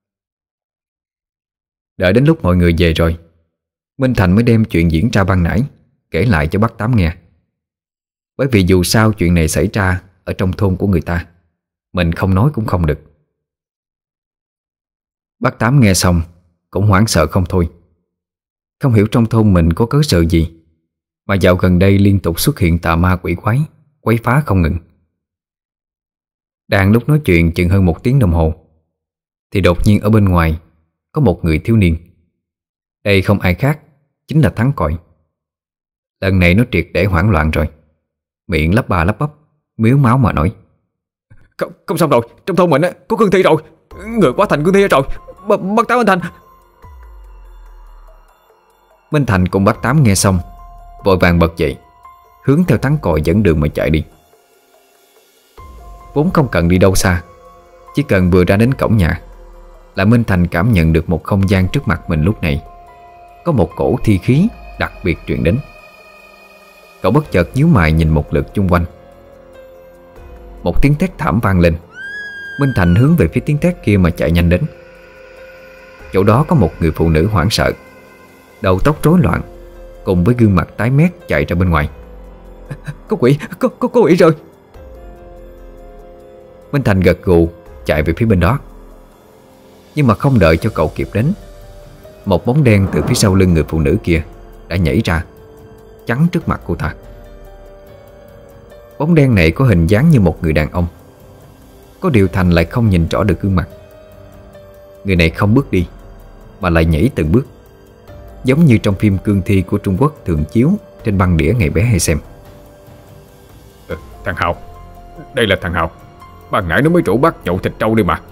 Đợi đến lúc mọi người về rồi, Minh Thành mới đem chuyện diễn ra ban nãy kể lại cho bác Tám nghe. Bởi vì dù sao chuyện này xảy ra ở trong thôn của người ta, mình không nói cũng không được. Bác Tám nghe xong cũng hoảng sợ không thôi. Không hiểu trong thôn mình có cớ sự gì mà dạo gần đây liên tục xuất hiện tà ma quỷ quái, quấy phá không ngừng. Đang lúc nói chuyện chừng hơn 1 tiếng đồng hồ, thì đột nhiên ở bên ngoài có một người thiếu niên. Đây không ai khác, chính là Thắng Còi. Lần này nó triệt để hoảng loạn rồi, miệng lắp ba lắp bắp, miếu máu mà nói: Không xong rồi, trong thôn mình có cương thi rồi. Người quá thành cương thi rồi. Bác Tám, anh Thành. Minh Thành cùng bác Tám nghe xong vội vàng bật dậy, hướng theo Thắng Còi dẫn đường mà chạy đi. Vốn không cần đi đâu xa, chỉ cần vừa ra đến cổng nhà là Minh Thành cảm nhận được một không gian trước mặt mình lúc này có một cổ thi khí đặc biệt truyền đến. Cậu bất chợt nhíu mày nhìn một lượt chung quanh. Một tiếng thét thảm vang lên. Minh Thành hướng về phía tiếng thét kia mà chạy nhanh đến. Chỗ đó có một người phụ nữ hoảng sợ, đầu tóc rối loạn, cùng với gương mặt tái mét chạy ra bên ngoài. Có quỷ, có quỷ rồi. Minh Thành gật gù chạy về phía bên đó. Nhưng mà không đợi cho cậu kịp đến, một bóng đen từ phía sau lưng người phụ nữ kia đã nhảy ra, chắn trước mặt cô ta. Bóng đen này có hình dáng như một người đàn ông, có điều Thành lại không nhìn rõ được gương mặt. Người này không bước đi mà lại nhảy từng bước, giống như trong phim cương thi của Trung Quốc thường chiếu trên băng đĩa ngày bé hay xem. Thằng Hào, đây là thằng Hào. Ban nãy nó mới rủ bác nhậu thịt trâu đi mà.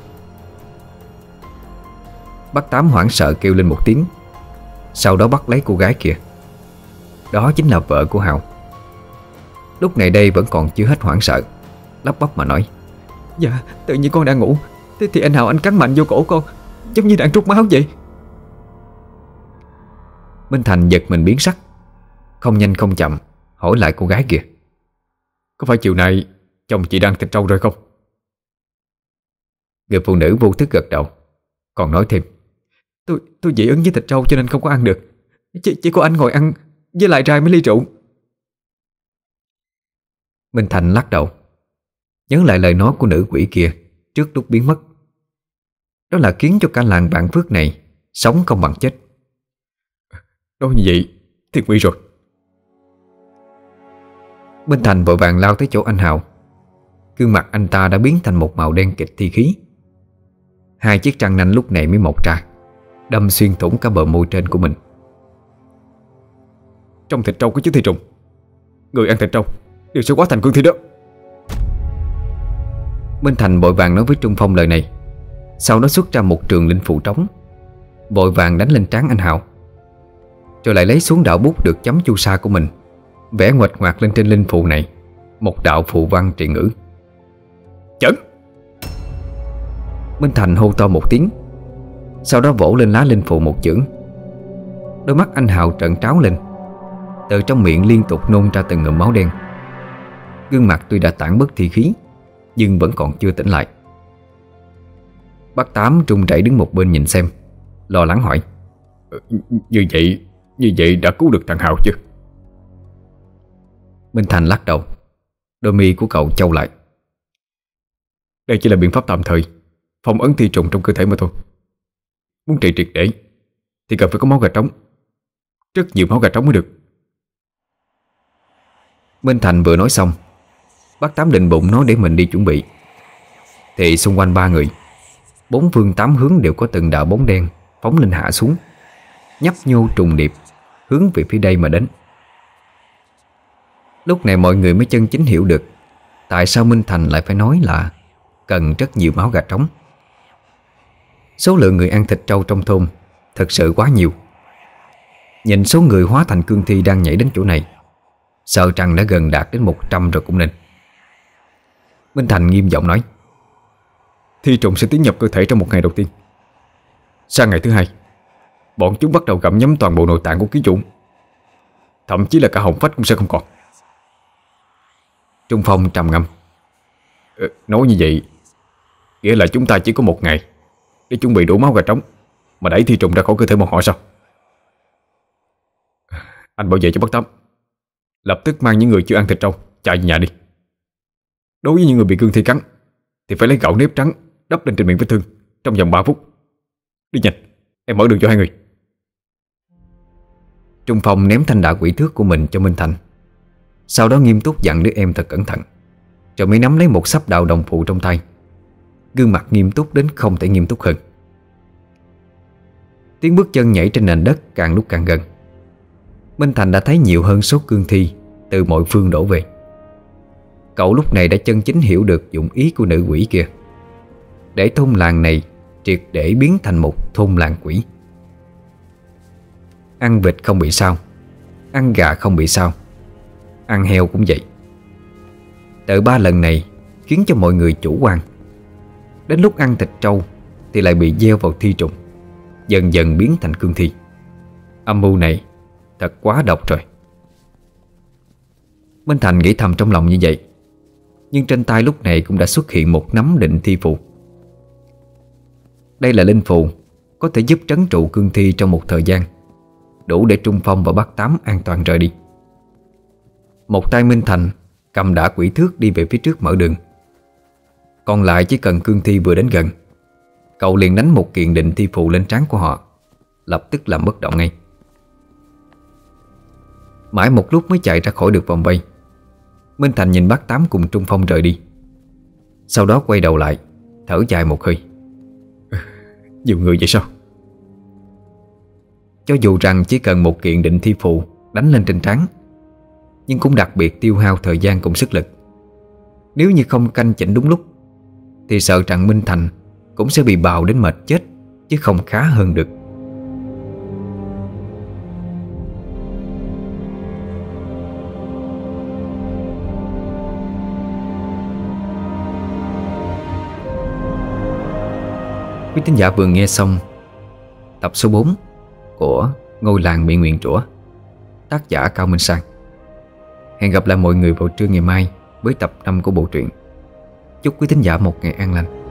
Bác Tám hoảng sợ kêu lên một tiếng, sau đó bắt lấy cô gái kia. Đó chính là vợ của Hào. Lúc này đây vẫn còn chưa hết hoảng sợ, lắp bắp mà nói: Dạ, tự nhiên con đang ngủ, thì anh Hào anh cắn mạnh vô cổ con, giống như đang trút máu vậy. Minh Thành giật mình biến sắc, không nhanh không chậm hỏi lại cô gái kia: Có phải chiều nay chồng chị đang thịt trâu rồi không? Người phụ nữ vô thức gật đầu, còn nói thêm: Tôi dị ứng với thịt trâu cho nên không có ăn được. Chỉ có anh ngồi ăn với lại rai mấy ly rượu. Minh Thành lắc đầu, nhớ lại lời nói của nữ quỷ kia trước lúc biến mất. Đó là khiến cho cả làng Vạn Phước này sống không bằng chết. Nói như vậy thì nguy rồi. Minh Thành vội vàng lao tới chỗ anh Hào. Gương mặt anh ta đã biến thành một màu đen kịt thi khí. 2 chiếc răng nanh lúc này mới mọc ra, đâm xuyên thủng cả bờ môi trên của mình. Trong thịt trâu có chứa thi trùng, người ăn thịt trâu đều sẽ hóa thành cương thi đó. Minh Thành vội vàng nói với Trung Phong lời này, sau đó xuất ra một trường linh phù trống, vội vàng đánh lên trán anh Hào, rồi lại lấy xuống đạo bút được chấm chu sa của mình, vẽ nguệch ngoạc lên trên linh phù này một đạo phù văn trị ngữ: Chấn! Minh Thành hô to một tiếng, sau đó vỗ lên lá linh phù một chưởng. Đôi mắt anh Hào trợn tráo lên, từ trong miệng liên tục nôn ra từng ngụm máu đen. Gương mặt tuy đã tản bớt thi khí nhưng vẫn còn chưa tỉnh lại. Bác Tám run rẩy đứng một bên nhìn xem, lo lắng hỏi: Như vậy đã cứu được thằng Hào chưa? Minh Thành lắc đầu, đôi mi của cậu chau lại. Đây chỉ là biện pháp tạm thời phong ấn thi trùng trong cơ thể mà thôi. Muốn trị triệt để thì cần phải có máu gà trống, rất nhiều máu gà trống mới được. Minh Thành vừa nói xong, bác Tám định bụng nói để mình đi chuẩn bị, thì xung quanh 3 người, 4 phương 8 hướng đều có từng đạo bóng đen phóng lên hạ xuống, nhấp nhô trùng điệp hướng về phía đây mà đến. Lúc này mọi người mới chân chính hiểu được tại sao Minh Thành lại phải nói là cần rất nhiều máu gà trống. Số lượng người ăn thịt trâu trong thôn thật sự quá nhiều. Nhìn số người hóa thành cương thi đang nhảy đến chỗ này, sợ rằng đã gần đạt đến 100 rồi cũng nên. Minh Thành nghiêm giọng nói: Thi trùng sẽ tiến nhập cơ thể trong một ngày đầu tiên. Sang ngày thứ 2, bọn chúng bắt đầu gặm nhấm toàn bộ nội tạng của ký chủ, thậm chí là cả hồn phách cũng sẽ không còn. Trung Phong trầm ngâm. Nói như vậy nghĩa là chúng ta chỉ có 1 ngày để chuẩn bị đủ máu gà trống mà đẩy thi trùng ra khỏi cơ thể bọn họ sao? Anh bảo vệ cho bác Tám, lập tức mang những người chưa ăn thịt trâu chạy về nhà đi. Đối với những người bị cương thi cắn thì phải lấy gạo nếp trắng đắp lên trên miệng vết thương trong vòng 3 phút. Đi nhanh, em mở đường cho 2 người. Trung Phong ném thanh đả quỷ thước của mình cho Minh Thành, sau đó nghiêm túc dặn đứa em thật cẩn thận, rồi mới nắm lấy một sắp đạo đồng phụ trong tay, gương mặt nghiêm túc đến không thể nghiêm túc hơn. Tiếng bước chân nhảy trên nền đất càng lúc càng gần. Minh Thành đã thấy nhiều hơn số cương thi từ mọi phương đổ về. Cậu lúc này đã chân chính hiểu được dụng ý của nữ quỷ kia, để thôn làng này triệt để biến thành một thôn làng quỷ. Ăn vịt không bị sao, ăn gà không bị sao, ăn heo cũng vậy. Từ 3 lần này khiến cho mọi người chủ quan. Đến lúc ăn thịt trâu thì lại bị gieo vào thi trùng, dần dần biến thành cương thi. Âm mưu này thật quá độc rồi. Minh Thành nghĩ thầm trong lòng như vậy, nhưng trên tay lúc này cũng đã xuất hiện một nắm định thi phù. Đây là linh phù có thể giúp trấn trụ cương thi trong một thời gian, đủ để Trung Phong và bác Tám an toàn rời đi. Một tay Minh Thành cầm đả quỷ thước đi về phía trước mở đường, còn lại chỉ cần cương thi vừa đến gần, cậu liền đánh một kiện định thi phù lên trán của họ, lập tức làm bất động ngay. Mãi một lúc mới chạy ra khỏi được vòng vây. Minh Thành nhìn bác Tám cùng Trung Phong rời đi, sau đó quay đầu lại, thở dài một hơi. Nhiều người vậy sao? Cho dù rằng chỉ cần một kiện định thi phù đánh lên trên trán, nhưng cũng đặc biệt tiêu hao thời gian cùng sức lực. Nếu như không canh chỉnh đúng lúc thì sợ rằng Minh Thành cũng sẽ bị bào đến mệt chết, chứ không khá hơn được. Quý thính giả vừa nghe xong tập số 4 của Ngôi làng bị nguyền rủa, tác giả Cao Minh Sang. Hẹn gặp lại mọi người vào trưa ngày mai với tập 5 của bộ truyện. Chúc quý thính giả một ngày an lành.